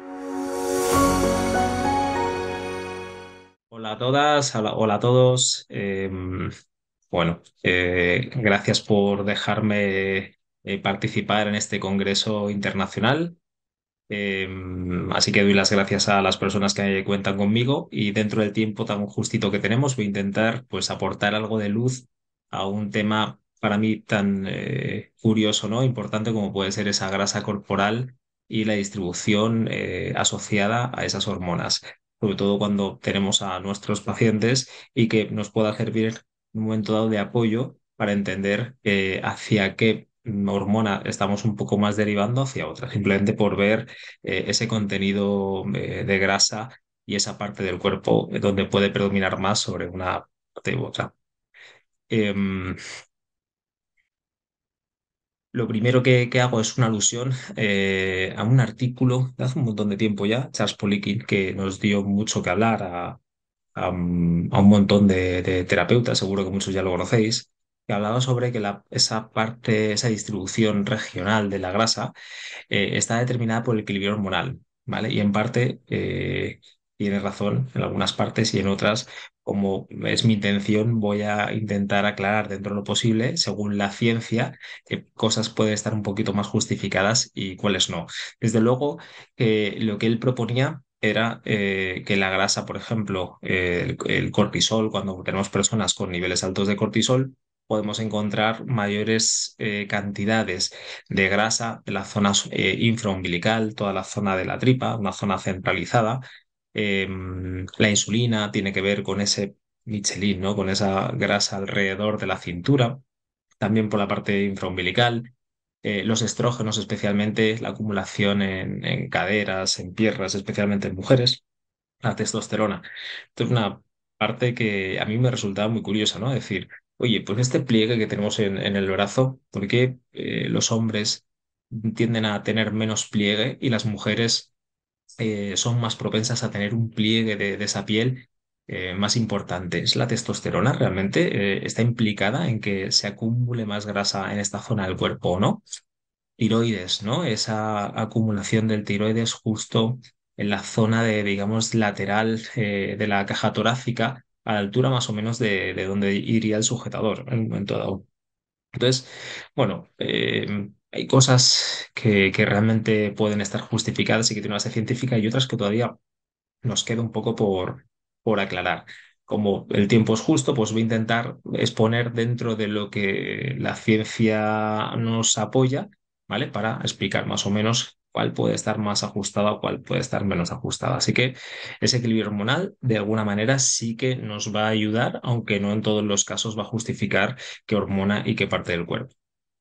Hola a todas, hola a todos. Eh, bueno, eh, gracias por dejarme eh, participar en este congreso internacional. Eh, así que doy las gracias a las personas que cuentan conmigo y dentro del tiempo tan justito que tenemos voy a intentar pues, aportar algo de luz a un tema para mí tan eh, curioso, ¿no? Importante como puede ser esa grasa corporal y la distribución eh, asociada a esas hormonas, sobre todo cuando tenemos a nuestros pacientes y que nos pueda servir en un momento dado de apoyo para entender eh, hacia qué hormona estamos un poco más derivando hacia otra, simplemente por ver eh, ese contenido eh, de grasa y esa parte del cuerpo donde puede predominar más sobre una parte u otra. Eh, lo primero que, que, hago es una alusión eh, a un artículo de hace un montón de tiempo ya, Charles Poliquin, que nos dio mucho que hablar a, a, un, a un montón de, de terapeutas, seguro que muchos ya lo conocéis, que hablaba sobre que la, esa parte, esa distribución regional de la grasa eh, está determinada por el equilibrio hormonal, ¿vale? Y en parte eh, tiene razón en algunas partes y en otras, como es mi intención, voy a intentar aclarar dentro de lo posible, según la ciencia, qué cosas pueden estar un poquito más justificadas y cuáles no. Desde luego, eh, lo que él proponía era eh, que la grasa, por ejemplo, eh, el, el cortisol, cuando tenemos personas con niveles altos de cortisol, podemos encontrar mayores eh, cantidades de grasa de la zona eh, infraumbilical, toda la zona de la tripa, una zona centralizada. Eh, la insulina tiene que ver con ese Michelin, ¿no? Con esa grasa alrededor de la cintura, también por la parte infraumbilical. Eh, los estrógenos, especialmente la acumulación en, en caderas, en piernas, especialmente en mujeres, la testosterona. Esto es una parte que a mí me resultaba muy curiosa, ¿no? Decir, oye, pues este pliegue que tenemos en, en el brazo, ¿por qué eh, los hombres tienden a tener menos pliegue y las mujeres eh, son más propensas a tener un pliegue de, de esa piel eh, más importante? ¿Es la testosterona realmente? Eh, ¿está implicada en que se acumule más grasa en esta zona del cuerpo o no? Tiroides, ¿no? Esa acumulación del tiroides justo en la zona de, digamos, lateral eh, de la caja torácica, a la altura más o menos de, de donde iría el sujetador en un momento dado. Entonces, bueno, eh, hay cosas que, que realmente pueden estar justificadas y que tienen una base científica y otras que todavía nos queda un poco por, por aclarar. Como el tiempo es justo, pues voy a intentar exponer dentro de lo que la ciencia nos apoya, ¿vale? Para explicar más o menos cuál puede estar más ajustada o cuál puede estar menos ajustada. Así que ese equilibrio hormonal, de alguna manera, sí que nos va a ayudar, aunque no en todos los casos va a justificar qué hormona y qué parte del cuerpo.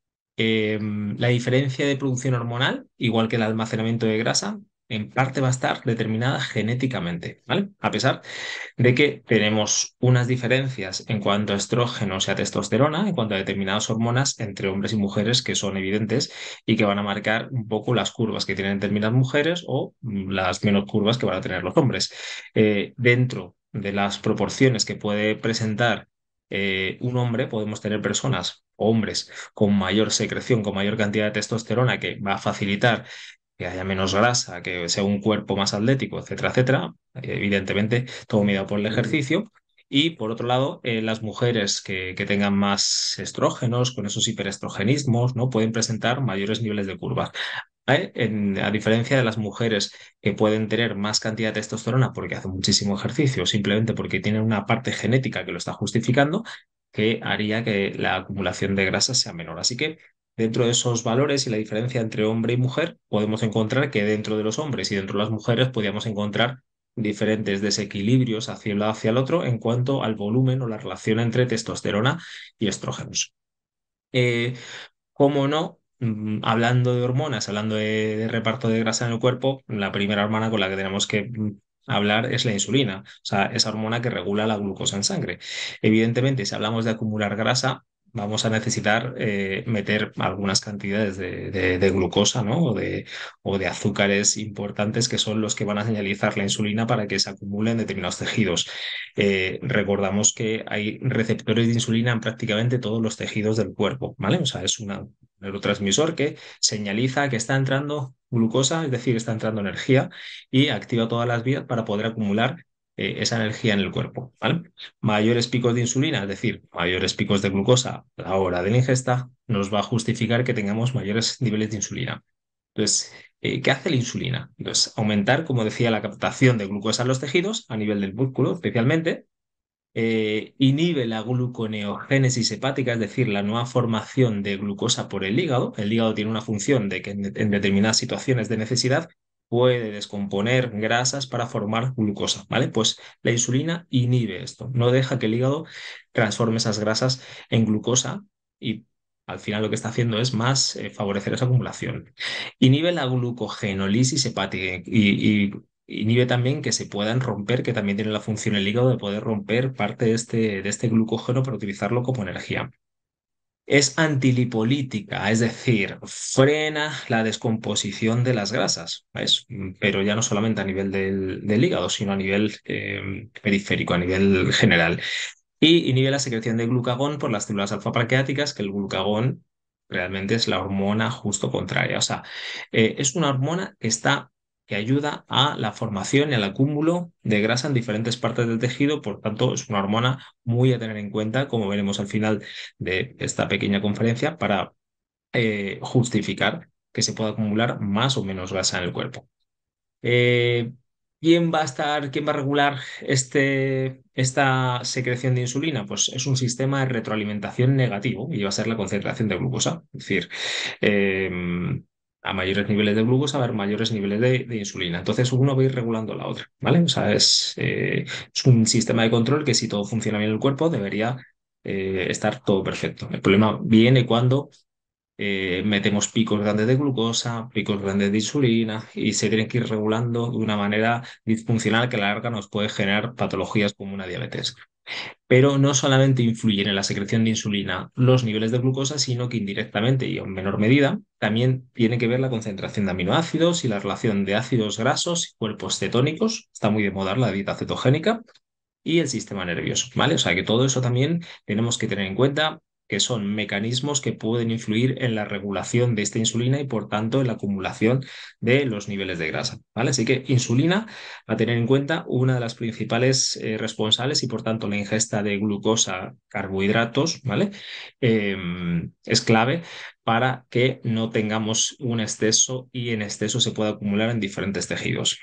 Eh, la diferencia de producción hormonal, igual que el almacenamiento de grasa, en parte va a estar determinada genéticamente, ¿vale? A pesar de que tenemos unas diferencias en cuanto a estrógenos y a testosterona, en cuanto a determinadas hormonas entre hombres y mujeres que son evidentes y que van a marcar un poco las curvas que tienen determinadas mujeres o mm, las menos curvas que van a tener los hombres. Eh, dentro de las proporciones que puede presentar eh, un hombre, podemos tener personas, hombres, con mayor secreción, con mayor cantidad de testosterona, que va a facilitar que haya menos grasa, que sea un cuerpo más atlético, etcétera, etcétera. Evidentemente, todo medido por el ejercicio. Y por otro lado, eh, las mujeres que, que tengan más estrógenos, con esos hiperestrogenismos, ¿no? Pueden presentar mayores niveles de curvas. ¿Eh? En- a diferencia de las mujeres que pueden tener más cantidad de testosterona porque hacen muchísimo ejercicio, simplemente porque tienen una parte genética que lo está justificando, que haría que la acumulación de grasa sea menor. Así que dentro de esos valores y la diferencia entre hombre y mujer, podemos encontrar que dentro de los hombres y dentro de las mujeres podríamos encontrar diferentes desequilibrios hacia un lado hacia el otro en cuanto al volumen o la relación entre testosterona y estrógenos. Eh, Cómo no, Mm, hablando de hormonas, hablando de, de reparto de grasa en el cuerpo, la primera hormona con la que tenemos que mm, hablar es la insulina, o sea, esa hormona que regula la glucosa en sangre. Evidentemente, si hablamos de acumular grasa, vamos a necesitar eh, meter algunas cantidades de, de- de glucosa, ¿no? O de, o de azúcares importantes que son los que van a señalizar la insulina para que se acumule en determinados tejidos. Eh, recordamos que hay receptores de insulina en prácticamente todos los tejidos del cuerpo, ¿vale? O sea, es una neurotransmisor que señaliza que está entrando glucosa, es decir, está entrando energía y activa todas las vías para poder acumular eh, esa energía en el cuerpo, ¿vale? Mayores picos de insulina, es decir, mayores picos de glucosa a la hora de la ingesta, nos va a justificar que tengamos mayores niveles de insulina. Entonces, eh, ¿qué hace la insulina? Entonces, aumentar, como decía, la captación de glucosa en los tejidos, a nivel del músculo especialmente, eh, inhibe la gluconeogénesis hepática, es decir, la nueva formación de glucosa por el hígado. El hígado tiene una función de que en, en determinadas situaciones de necesidad puede descomponer grasas para formar glucosa, ¿vale? Pues la insulina inhibe esto, no deja que el hígado transforme esas grasas en glucosa y al final lo que está haciendo es más eh, favorecer esa acumulación. Inhibe la glucogenólisis hepática y, y inhibe también que se puedan romper, que también tiene la función el hígado de poder romper parte de este, de este glucógeno para utilizarlo como energía. Es antilipolítica, es decir, frena la descomposición de las grasas, ¿ves? Pero ya no solamente a nivel del, del hígado, sino a nivel eh, periférico, a nivel general. Y inhibe la secreción de glucagón por las células alfa-pancreáticas, que el glucagón realmente es la hormona justo contraria. O sea, eh, es una hormona que está, que ayuda a la formación y al acúmulo de grasa en diferentes partes del tejido. Por tanto, es una hormona muy a tener en cuenta, como veremos al final de esta pequeña conferencia, para eh, justificar que se pueda acumular más o menos grasa en el cuerpo. Eh, ¿quién va a estar, quién va a regular este, esta secreción de insulina? Pues es un sistema de retroalimentación negativo y va a ser la concentración de glucosa. Es decir, eh, a mayores niveles de glucosa va a haber mayores niveles de, de insulina. Entonces uno va a ir regulando la otra, ¿vale? O sea, es, eh, es un sistema de control que si todo funciona bien en el cuerpo debería eh, estar todo perfecto. El problema viene cuando eh, metemos picos grandes de glucosa, picos grandes de insulina y se tienen que ir regulando de una manera disfuncional que a la larga nos puede generar patologías como una diabetes. Pero no solamente influyen en la secreción de insulina los niveles de glucosa, sino que indirectamente y en menor medida también tiene que ver la concentración de aminoácidos y la relación de ácidos grasos y cuerpos cetónicos. Está muy de moda la dieta cetogénica y el sistema nervioso, ¿vale? O sea que todo eso también tenemos que tener en cuenta que son mecanismos que pueden influir en la regulación de esta insulina y por tanto en la acumulación de los niveles de grasa, ¿vale? Así que insulina, a tener en cuenta, una de las principales eh, responsables y por tanto la ingesta de glucosa, carbohidratos, ¿vale? Eh, es clave para que no tengamos un exceso y en exceso se pueda acumular en diferentes tejidos.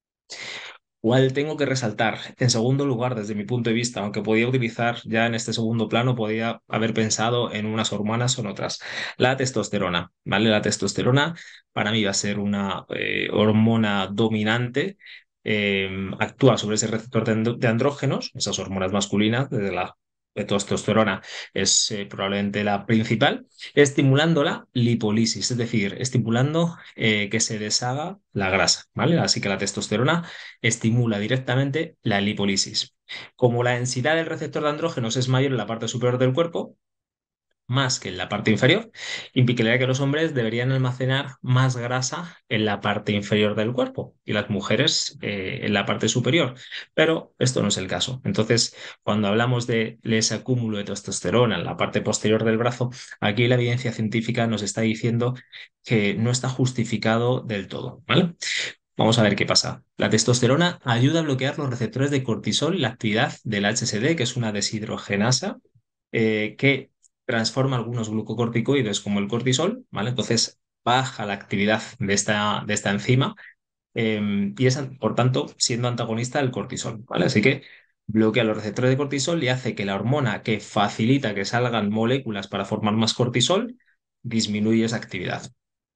¿Cuál tengo que resaltar? En segundo lugar, desde mi punto de vista, aunque podía utilizar ya en este segundo plano, podía haber pensado en unas hormonas o en otras. La testosterona, ¿vale? La testosterona para mí va a ser una eh, hormona dominante. eh, actúa sobre ese receptor de, andro- de andrógenos, esas hormonas masculinas, desde la testosterona es eh, probablemente la principal, estimulando la lipólisis, es decir, estimulando eh, que se deshaga la grasa, ¿vale? Así que la testosterona estimula directamente la lipólisis. Como la densidad del receptor de andrógenos es mayor en la parte superior del cuerpo, más que en la parte inferior, implicaría que los hombres deberían almacenar más grasa en la parte inferior del cuerpo y las mujeres eh, en la parte superior. Pero esto no es el caso. Entonces, cuando hablamos de ese acúmulo de testosterona en la parte posterior del brazo, aquí la evidencia científica nos está diciendo que no está justificado del todo, ¿vale? Vamos a ver qué pasa. La testosterona ayuda a bloquear los receptores de cortisol y la actividad del H S D, que es una deshidrogenasa, eh, que transforma algunos glucocorticoides como el cortisol, ¿vale? Entonces baja la actividad de esta, de esta enzima eh, y es, por tanto, siendo antagonista del cortisol, ¿vale? Así que bloquea los receptores de cortisol y hace que la hormona que facilita que salgan moléculas para formar más cortisol disminuye esa actividad.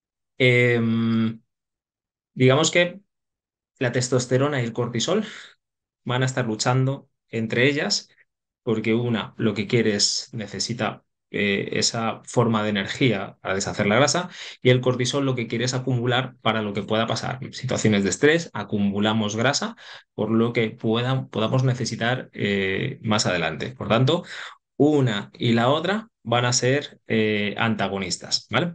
Em, digamos que la testosterona y el cortisol van a estar luchando entre ellas porque una lo que quiere es, necesita eh, esa forma de energía para deshacer la grasa y el cortisol lo que quiere es acumular para lo que pueda pasar. En situaciones de estrés, acumulamos grasa por lo que pueda, podamos necesitar eh, más adelante. Por tanto, una y la otra van a ser eh, antagonistas, ¿vale?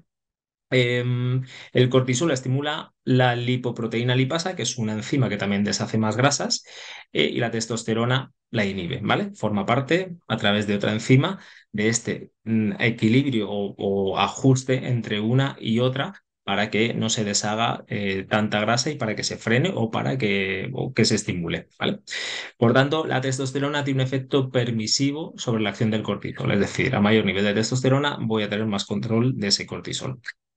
Em, el cortisol estimula la lipoproteína lipasa, que es una enzima que también deshace más grasas, eh, y la testosterona la inhibe, ¿vale? Forma parte, a través de otra enzima, de este mm, equilibrio o, o ajuste entre una y otra para que no se deshaga eh, tanta grasa y para que se frene o para que, o que se estimule, ¿vale? Por tanto, la testosterona tiene un efecto permisivo sobre la acción del cortisol, es decir, a mayor nivel de testosterona voy a tener más control de ese cortisol.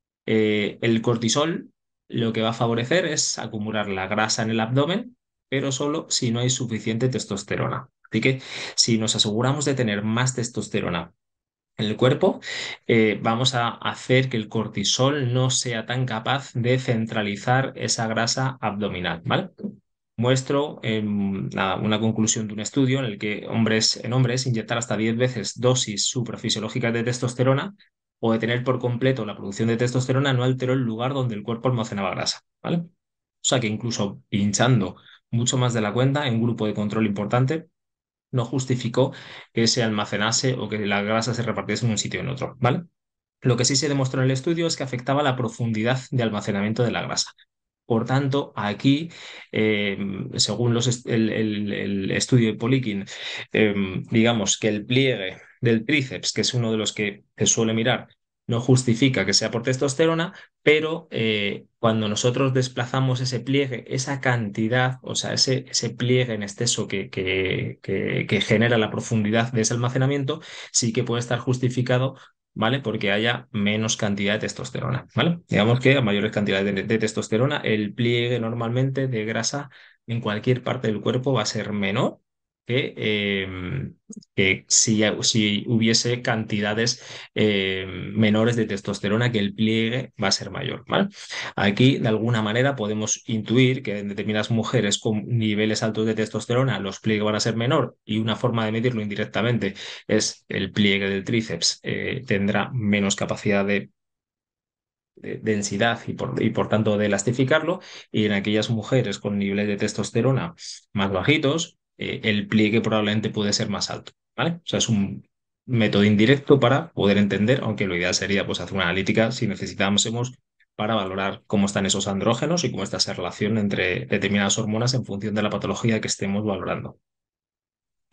Eh, el cortisol lo que va a favorecer es acumular la grasa en el abdomen, pero solo si no hay suficiente testosterona. Así que si nos aseguramos de tener más testosterona en el cuerpo, eh, vamos a hacer que el cortisol no sea tan capaz de centralizar esa grasa abdominal, ¿vale? Muestro em, nada, una conclusión de un estudio en el que hombres, en hombres inyectar hasta diez veces dosis suprafisiológicas de testosterona o detener por completo la producción de testosterona no alteró el lugar donde el cuerpo almacenaba grasa, ¿vale? O sea que incluso pinchando mucho más de la cuenta en un grupo de control importante no justificó que se almacenase o que la grasa se repartiese en un sitio o en otro, ¿vale? Lo que sí se demostró en el estudio es que afectaba la profundidad de almacenamiento de la grasa. Por tanto, aquí, eh, según los est el, el, el, estudio de Poliquin, eh, digamos que el pliegue del tríceps, que es uno de los que se suele mirar, no justifica que sea por testosterona, pero eh, cuando nosotros desplazamos ese pliegue, esa cantidad, o sea, ese, ese pliegue en exceso que, que, que, que genera la profundidad de ese almacenamiento, sí que puede estar justificado, ¿vale? Porque haya menos cantidad de testosterona, ¿vale? Digamos que a mayores cantidades de, de testosterona, el pliegue normalmente de grasa en cualquier parte del cuerpo va a ser menor que, eh, que si, si hubiese cantidades eh, menores de testosterona, que el pliegue va a ser mayor, ¿vale? Aquí, de alguna manera, podemos intuir que en determinadas mujeres con niveles altos de testosterona los pliegues van a ser menor y una forma de medirlo indirectamente es el pliegue del tríceps eh, tendrá menos capacidad de, de densidad y por, y por tanto de elastificarlo, y en aquellas mujeres con niveles de testosterona más bajitos, eh, el pliegue probablemente puede ser más alto, ¿vale? O sea, es un método indirecto para poder entender, aunque lo ideal sería pues, hacer una analítica si necesitásemos para valorar cómo están esos andrógenos y cómo está esa relación entre determinadas hormonas en función de la patología que estemos valorando.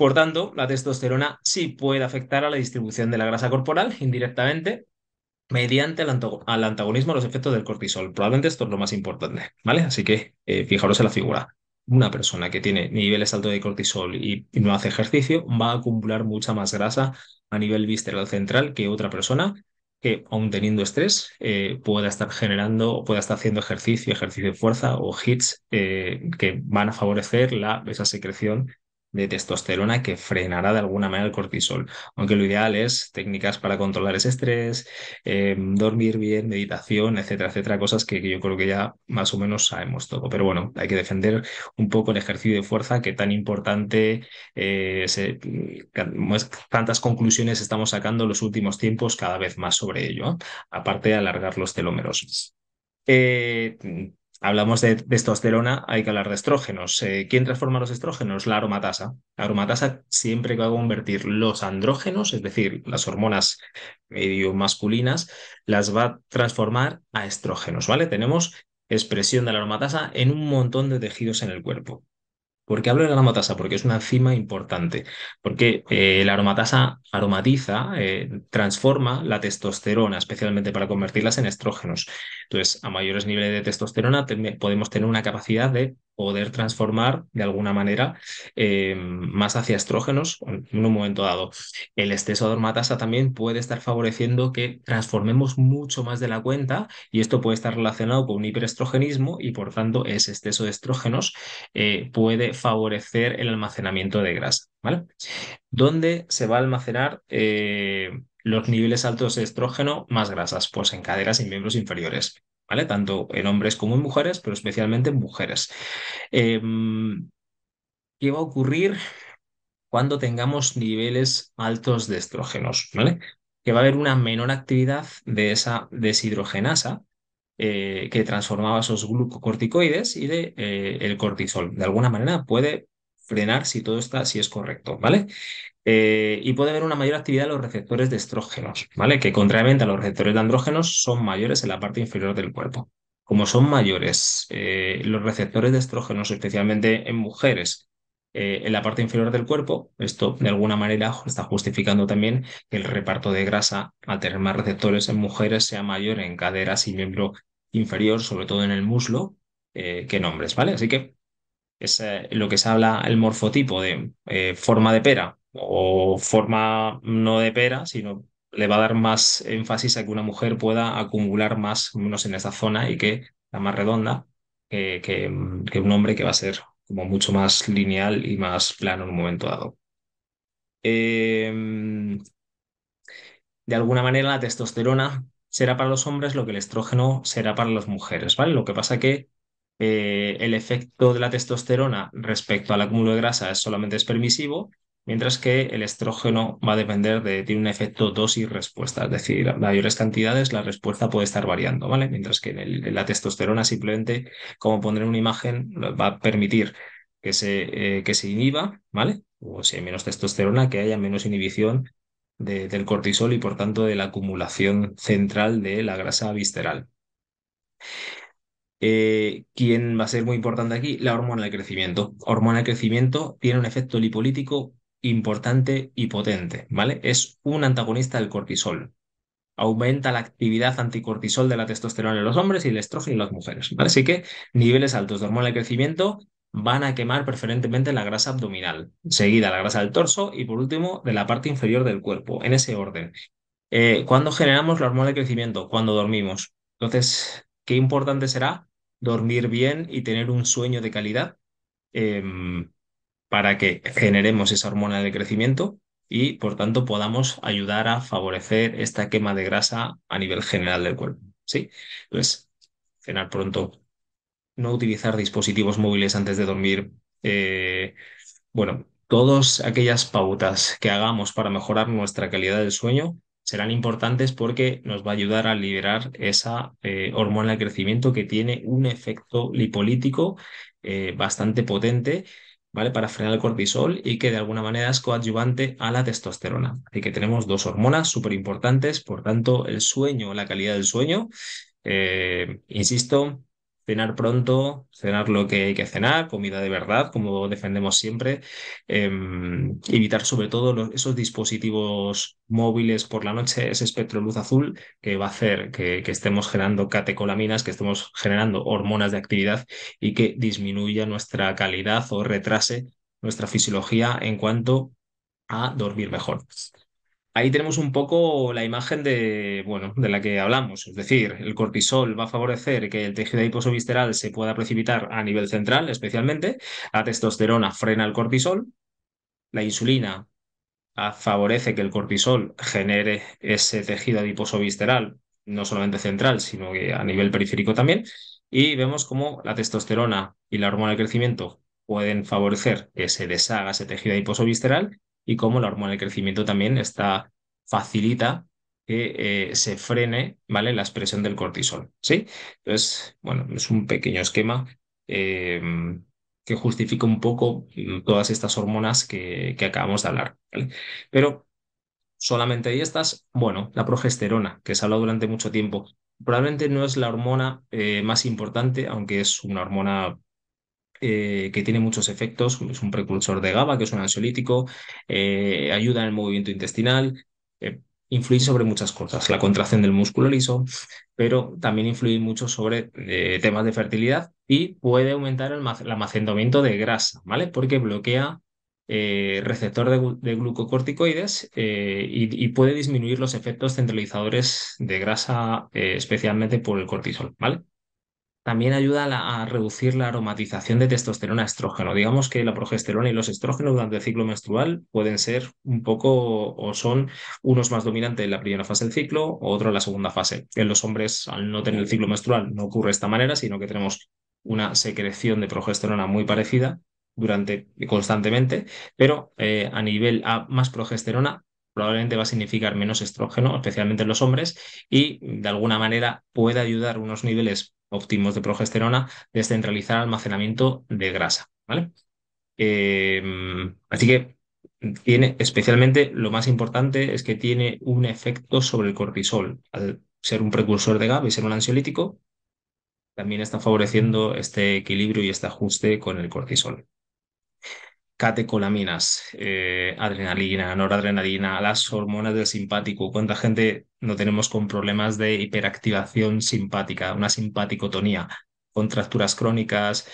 Por tanto, la testosterona sí puede afectar a la distribución de la grasa corporal indirectamente mediante el, antago- al antagonismo a los efectos del cortisol. Probablemente esto es lo más importante, ¿vale? Así que eh, fijaros en la figura. Una persona que tiene niveles altos de cortisol y, y no hace ejercicio va a acumular mucha más grasa a nivel visceral central que otra persona que, aun teniendo estrés, eh, pueda estar generando o pueda estar haciendo ejercicio, ejercicio de fuerza o hits eh, que van a favorecer la, esa secreción de testosterona que frenará de alguna manera el cortisol. Aunque lo ideal es técnicas para controlar ese estrés, eh, dormir bien, meditación, etcétera, etcétera, cosas que, que yo creo que ya más o menos sabemos todo. Pero bueno, hay que defender un poco el ejercicio de fuerza que tan importante, eh, se, pues, tantas conclusiones estamos sacando en los últimos tiempos cada vez más sobre ello, ¿eh? Aparte de alargar los telómeros. Eh, Hablamos de testosterona, hay que hablar de estrógenos. Eh, ¿quién transforma los estrógenos? La aromatasa. La aromatasa siempre va a convertir los andrógenos, es decir, las hormonas medio masculinas, las va a transformar a estrógenos, ¿vale? Tenemos expresión de la aromatasa en un montón de tejidos en el cuerpo. ¿Por qué hablo de la aromatasa? Porque es una enzima importante. Porque eh, la aromatasa aromatiza, eh, transforma la testosterona, especialmente para convertirlas en estrógenos. Entonces, a mayores niveles de testosterona ten- podemos tener una capacidad de poder transformar de alguna manera eh, más hacia estrógenos en un momento dado. El exceso de aromatasa también puede estar favoreciendo que transformemos mucho más de la cuenta y esto puede estar relacionado con un hiperestrogenismo y por tanto ese exceso de estrógenos eh, puede favorecer el almacenamiento de grasa, ¿vale? ¿Dónde se va a almacenar eh, los niveles altos de estrógeno más grasas? Pues en caderas y miembros inferiores, ¿vale? Tanto en hombres como en mujeres, pero especialmente en mujeres. Eh, ¿Qué va a ocurrir cuando tengamos niveles altos de estrógenos? ¿Vale? Que va a haber una menor actividad de esa deshidrogenasa eh, que transformaba esos glucocorticoides y de eh, el cortisol. De alguna manera puede frenar si todo está, si es correcto, ¿vale? Eh, y puede haber una mayor actividad de los receptores de estrógenos, ¿vale? Que contrariamente a los receptores de andrógenos son mayores en la parte inferior del cuerpo. Como son mayores eh, los receptores de estrógenos, especialmente en mujeres, eh, en la parte inferior del cuerpo, esto de alguna manera está justificando también que el reparto de grasa, al tener más receptores en mujeres, sea mayor en caderas y miembro inferior, sobre todo en el muslo, eh, que en hombres, ¿vale? Así que es eh, lo que se habla el morfotipo de eh, forma de pera o forma no de pera, sino le va a dar más énfasis a que una mujer pueda acumular más o menos en esa zona y que la más redonda que, que, que un hombre que va a ser como mucho más lineal y más plano en un momento dado. Eh, de alguna manera la testosterona será para los hombres lo que el estrógeno será para las mujeres, ¿vale? Lo que pasa que eh, el efecto de la testosterona respecto al acúmulo de grasa es solamente es permisivo, mientras que el estrógeno va a depender de, tiene un efecto dosis-respuesta, es decir, a mayores cantidades la respuesta puede estar variando, ¿vale? Mientras que en, el- en la testosterona simplemente, como pondré en una imagen, va a permitir que se, eh, que se inhiba, ¿vale? O si hay menos testosterona, que haya menos inhibición de- del cortisol y por tanto de la acumulación central de la grasa visceral. Eh, ¿quién va a ser muy importante aquí? La hormona del crecimiento. Hormona del crecimiento tiene un efecto lipolítico importante y potente, ¿vale? Es un antagonista del cortisol. Aumenta la actividad anticortisol de la testosterona en los hombres y el estrógeno en las mujeres, ¿vale? Así que niveles altos de hormona del crecimiento van a quemar preferentemente la grasa abdominal, seguida la grasa del torso y por último de la parte inferior del cuerpo, en ese orden. Eh, ¿cuándo generamos la hormona de crecimiento? Cuando dormimos. Entonces, qué importante será dormir bien y tener un sueño de calidad em, para que generemos esa hormona de crecimiento y, por tanto, podamos ayudar a favorecer esta quema de grasa a nivel general del cuerpo. ¿Sí? Entonces, cenar pronto, no utilizar dispositivos móviles antes de dormir. eh, bueno, todas aquellas pautas que hagamos para mejorar nuestra calidad del sueño serán importantes porque nos va a ayudar a liberar esa eh, hormona de crecimiento que tiene un efecto lipolítico eh, bastante potente, ¿vale? Para frenar el cortisol y que de alguna manera es coadyuvante a la testosterona. Así que tenemos dos hormonas súper importantes, por tanto, el sueño, la calidad del sueño, eh, insisto. cenar pronto, cenar lo que hay que cenar, comida de verdad, como defendemos siempre, eh, evitar sobre todo los- esos dispositivos móviles por la noche, ese espectro de luz azul que va a hacer que, que estemos generando catecolaminas, que estemos generando hormonas de actividad y que disminuya nuestra calidad o retrase nuestra fisiología en cuanto a dormir mejor. Ahí tenemos un poco la imagen de, bueno, de la que hablamos, es decir, el cortisol va a favorecer que el tejido adiposo visceral se pueda precipitar a nivel central, especialmente. La testosterona frena el cortisol, la insulina ah, favorece que el cortisol genere ese tejido adiposo visceral, no solamente central, sino que a nivel periférico también. Y vemos cómo la testosterona y la hormona del crecimiento pueden favorecer que se deshaga ese tejido adiposo visceral y cómo la hormona del crecimiento también está, facilita que eh, se frene, ¿vale? La expresión del cortisol, ¿sí? Entonces, bueno, es un pequeño esquema. eh, que justifica un poco mm, todas estas hormonas que, que acabamos de hablar, ¿vale? Pero solamente hay estas, bueno, la progesterona, que se ha hablado durante mucho tiempo, probablemente no es la hormona eh, más importante, aunque es una hormona eh, que tiene muchos efectos. Es un precursor de GABA, que es un ansiolítico, eh, ayuda en el movimiento intestinal, eh, influye sobre muchas cosas, la contracción del músculo liso, pero también influye mucho sobre eh, temas de fertilidad y puede aumentar el, ma- el almacenamiento de grasa, ¿vale? Porque bloquea eh, receptor de, glu- de glucocorticoides eh, y, y puede disminuir los efectos centralizadores de grasa, eh, especialmente por el cortisol, ¿vale? También ayuda a, la- a reducir la aromatización de testosterona a estrógeno. Digamos que la progesterona y los estrógenos durante el ciclo menstrual pueden ser un poco o son unos más dominantes en la primera fase del ciclo, otro en la segunda fase. En los hombres, al no tener el ciclo menstrual, no ocurre de esta manera, sino que tenemos una secreción de progesterona muy parecida durante constantemente, pero eh, a nivel a más progesterona probablemente va a significar menos estrógeno, especialmente en los hombres, y de alguna manera puede ayudar a unos niveles óptimos de progesterona descentralizar almacenamiento de grasa, ¿vale? Eh, así que tiene, especialmente lo más importante es que tiene un efecto sobre el cortisol. Al ser un precursor de GABA y ser un ansiolítico, también está favoreciendo este equilibrio y este ajuste con el cortisol. Catecolaminas, eh, adrenalina, noradrenalina, las hormonas del simpático. ¿Cuánta gente no tenemos con problemas de hiperactivación simpática, una simpaticotonía, contracturas crónicas?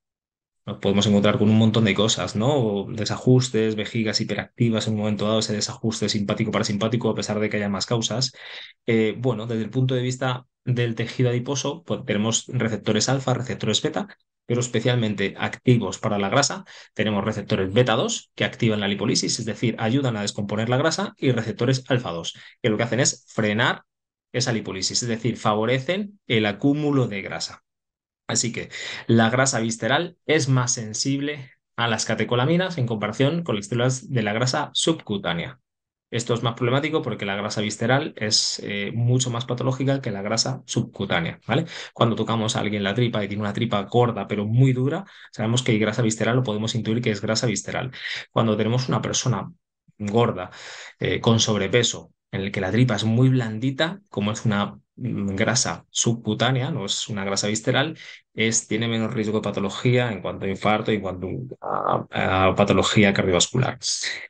Nos podemos encontrar con un montón de cosas, ¿no? Desajustes, vejigas hiperactivas en un momento dado, ese desajuste simpático-parasimpático, a pesar de que haya más causas. Eh, bueno, desde el punto de vista del tejido adiposo, pues tenemos receptores alfa, receptores beta, pero especialmente activos para la grasa. Tenemos receptores beta dos, que activan la lipólisis, es decir, ayudan a descomponer la grasa, y receptores alfa dos, que lo que hacen es frenar esa lipólisis, es decir, favorecen el acúmulo de grasa. Así que la grasa visceral es más sensible a las catecolaminas en comparación con las células de la grasa subcutánea. Esto es más problemático porque la grasa visceral es eh, mucho más patológica que la grasa subcutánea, ¿vale? Cuando tocamos a alguien la tripa y tiene una tripa gorda pero muy dura, sabemos que hay grasa visceral, lo podemos intuir que es grasa visceral. Cuando tenemos una persona gorda, eh, con sobrepeso, en el que la tripa es muy blandita, como es una mm, grasa subcutánea, no es una grasa visceral, es, tiene menos riesgo de patología en cuanto a infarto y en cuanto a, a patología cardiovascular.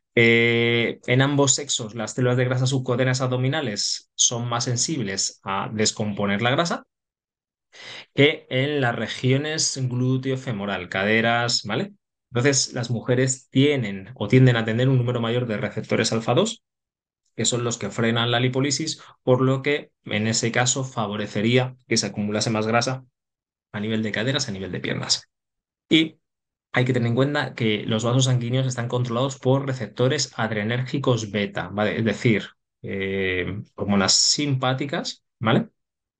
Eh, en ambos sexos, las células de grasa subcutáneas abdominales son más sensibles a descomponer la grasa que en las regiones glúteo-femoral, caderas, ¿vale? Entonces, las mujeres tienen o tienden a tener un número mayor de receptores alfa dos, que son los que frenan la lipólisis, por lo que en ese caso favorecería que se acumulase más grasa a nivel de caderas, a nivel de piernas. Y hay que tener en cuenta que los vasos sanguíneos están controlados por receptores adrenérgicos beta, ¿vale? Es decir, eh, hormonas simpáticas, ¿vale?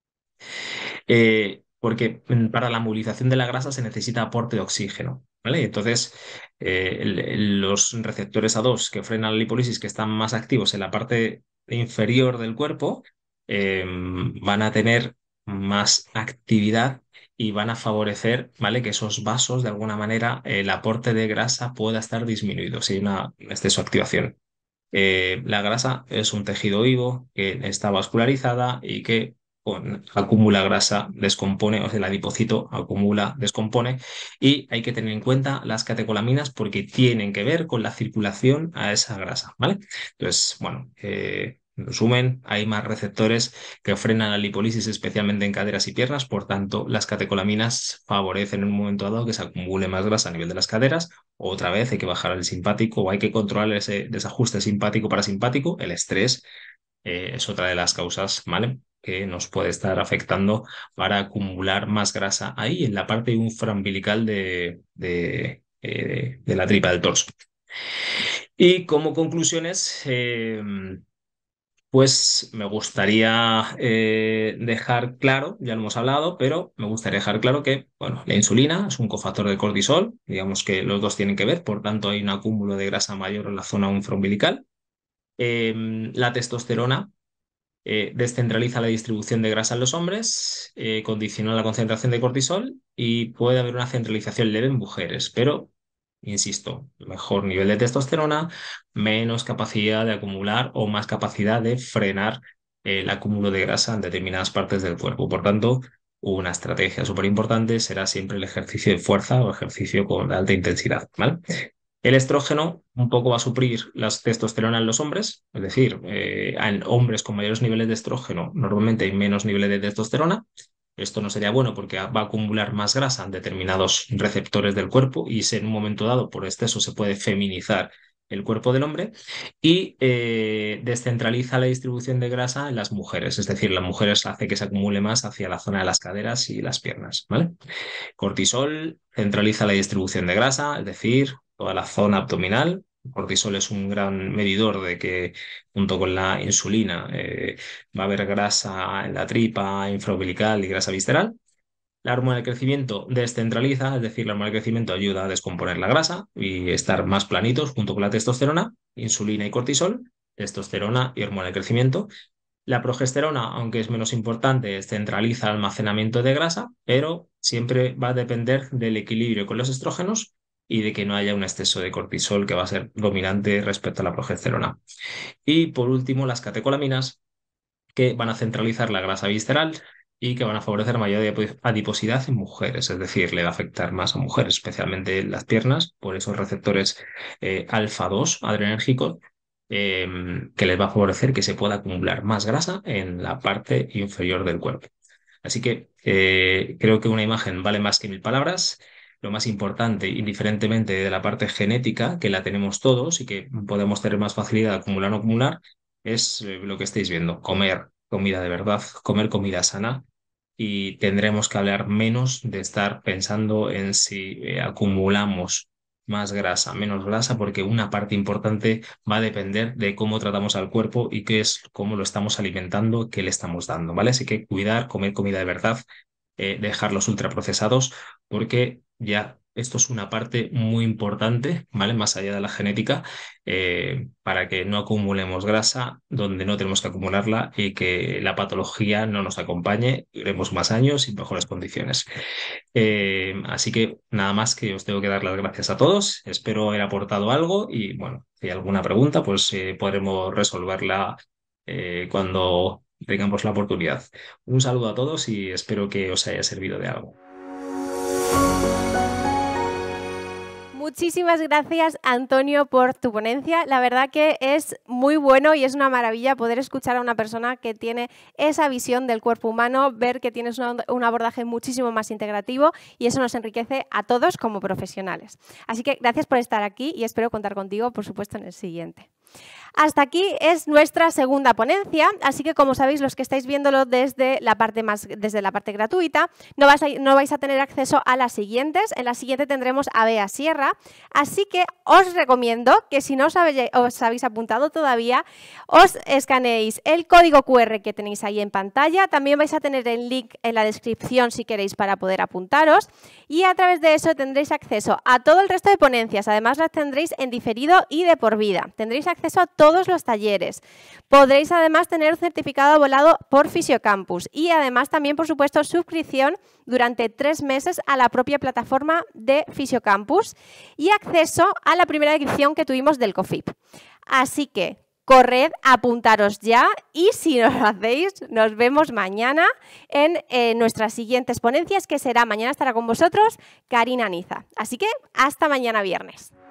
Eh, porque mm, para la movilización de la grasa se necesita aporte de oxígeno, ¿vale? Entonces, eh, el- el- los receptores A dos que frenan la lipólisis, que están más activos en la parte inferior del cuerpo, eh, van a tener más actividad y van a favorecer, ¿vale? Que esos vasos, de alguna manera, el aporte de grasa pueda estar disminuido si hay una exceso de activación. Eh, la grasa es un tejido vivo que está vascularizada y que con, acumula grasa, descompone, o sea, el adipocito acumula, descompone, y hay que tener en cuenta las catecolaminas porque tienen que ver con la circulación a esa grasa, ¿vale? Entonces, bueno, eh, en resumen, hay más receptores que frenan la lipólisis, especialmente en caderas y piernas, por tanto, las catecolaminas favorecen en un momento dado que se acumule más grasa a nivel de las caderas. Otra vez hay que bajar el simpático o hay que controlar ese desajuste simpático-parasimpático, el estrés. Eh, es otra de las causas, ¿vale?, que nos puede estar afectando para acumular más grasa ahí en la parte infraumbilical de, de, eh, de la tripa del torso. Y como conclusiones, eh, pues me gustaría eh, dejar claro, ya lo hemos hablado, pero me gustaría dejar claro que, bueno, la insulina es un cofactor del cortisol, digamos que los dos tienen que ver, por tanto hay un acúmulo de grasa mayor en la zona infraumbilical. Eh, la testosterona eh, descentraliza la distribución de grasa en los hombres, eh, condiciona la concentración de cortisol y puede haber una centralización leve en mujeres, pero, insisto, mejor nivel de testosterona, menos capacidad de acumular o más capacidad de frenar eh, el acúmulo de grasa en determinadas partes del cuerpo. Por tanto, una estrategia súper importante será siempre el ejercicio de fuerza o ejercicio con alta intensidad, ¿vale? El estrógeno un poco va a suplir la testosterona en los hombres, es decir, eh, en hombres con mayores niveles de estrógeno normalmente hay menos niveles de testosterona. Esto no sería bueno porque va a acumular más grasa en determinados receptores del cuerpo y si en un momento dado por exceso se puede feminizar el cuerpo del hombre y eh, descentraliza la distribución de grasa en las mujeres, es decir, las mujeres hace que se acumule más hacia la zona de las caderas y las piernas, ¿vale? Cortisol centraliza la distribución de grasa, es decir, toda la zona abdominal. Cortisol es un gran medidor de que, junto con la insulina, eh, va a haber grasa en la tripa, infraumbilical y grasa visceral. La hormona del crecimiento descentraliza, es decir, la hormona del crecimiento ayuda a descomponer la grasa y estar más planitos junto con la testosterona, insulina y cortisol, testosterona y hormona del crecimiento. La progesterona, aunque es menos importante, centraliza el almacenamiento de grasa, pero siempre va a depender del equilibrio con los estrógenos y de que no haya un exceso de cortisol que va a ser dominante respecto a la progesterona. Y por último, las catecolaminas, que van a centralizar la grasa visceral y que van a favorecer mayor adiposidad en mujeres, es decir, le va a afectar más a mujeres, especialmente en las piernas, por esos receptores eh, alfa dos adrenérgicos, eh, que les va a favorecer que se pueda acumular más grasa en la parte inferior del cuerpo. Así que eh, creo que una imagen vale más que mil palabras. Lo más importante, indiferentemente de la parte genética, que la tenemos todos y que podemos tener más facilidad de acumular o no acumular, es eh, lo que estáis viendo, comer comida de verdad, comer comida sana, y tendremos que hablar menos de estar pensando en si eh, acumulamos más grasa, menos grasa, porque una parte importante va a depender de cómo tratamos al cuerpo y qué es, cómo lo estamos alimentando, qué le estamos dando, ¿vale? Así que cuidar, comer comida de verdad, eh, dejar los ultraprocesados, porque ya esto es una parte muy importante, ¿vale? Más allá de la genética, eh, para que no acumulemos grasa donde no tenemos que acumularla y que la patología no nos acompañe, duremos más años y mejores condiciones. Eh, así que nada más, que os tengo que dar las gracias a todos. Espero haber aportado algo y, bueno, si hay alguna pregunta, pues eh, podremos resolverla eh, cuando tengamos la oportunidad. Un saludo a todos y espero que os haya servido de algo. Muchísimas gracias, Antonio, por tu ponencia. La verdad que es muy bueno y es una maravilla poder escuchar a una persona que tiene esa visión del cuerpo humano, ver que tienes una, un abordaje muchísimo más integrativo y eso nos enriquece a todos como profesionales. Así que gracias por estar aquí y espero contar contigo, por supuesto, en el siguiente. Hasta aquí es nuestra segunda ponencia, así que como sabéis, los que estáis viéndolo desde la parte, más, desde la parte gratuita, no, vas a, no vais a tener acceso a las siguientes. En la siguiente tendremos a Bea Sierra, así que os recomiendo que si no os habéis, os habéis apuntado todavía, os escaneéis el código cu erre que tenéis ahí en pantalla. También vais a tener el link en la descripción si queréis para poder apuntaros y a través de eso tendréis acceso a todo el resto de ponencias. Además las tendréis en diferido y de por vida. Tendréis acceso a todos los talleres. Podréis además tener un certificado avalado por Fisiocampus y además también, por supuesto, suscripción durante tres meses a la propia plataforma de Fisiocampus y acceso a la primera edición que tuvimos del COFIP. Así que, corred, apuntaros ya y si no lo hacéis, nos vemos mañana en eh, nuestras siguientes ponencias, que será, mañana estará con vosotros Karina Niza. Así que hasta mañana viernes.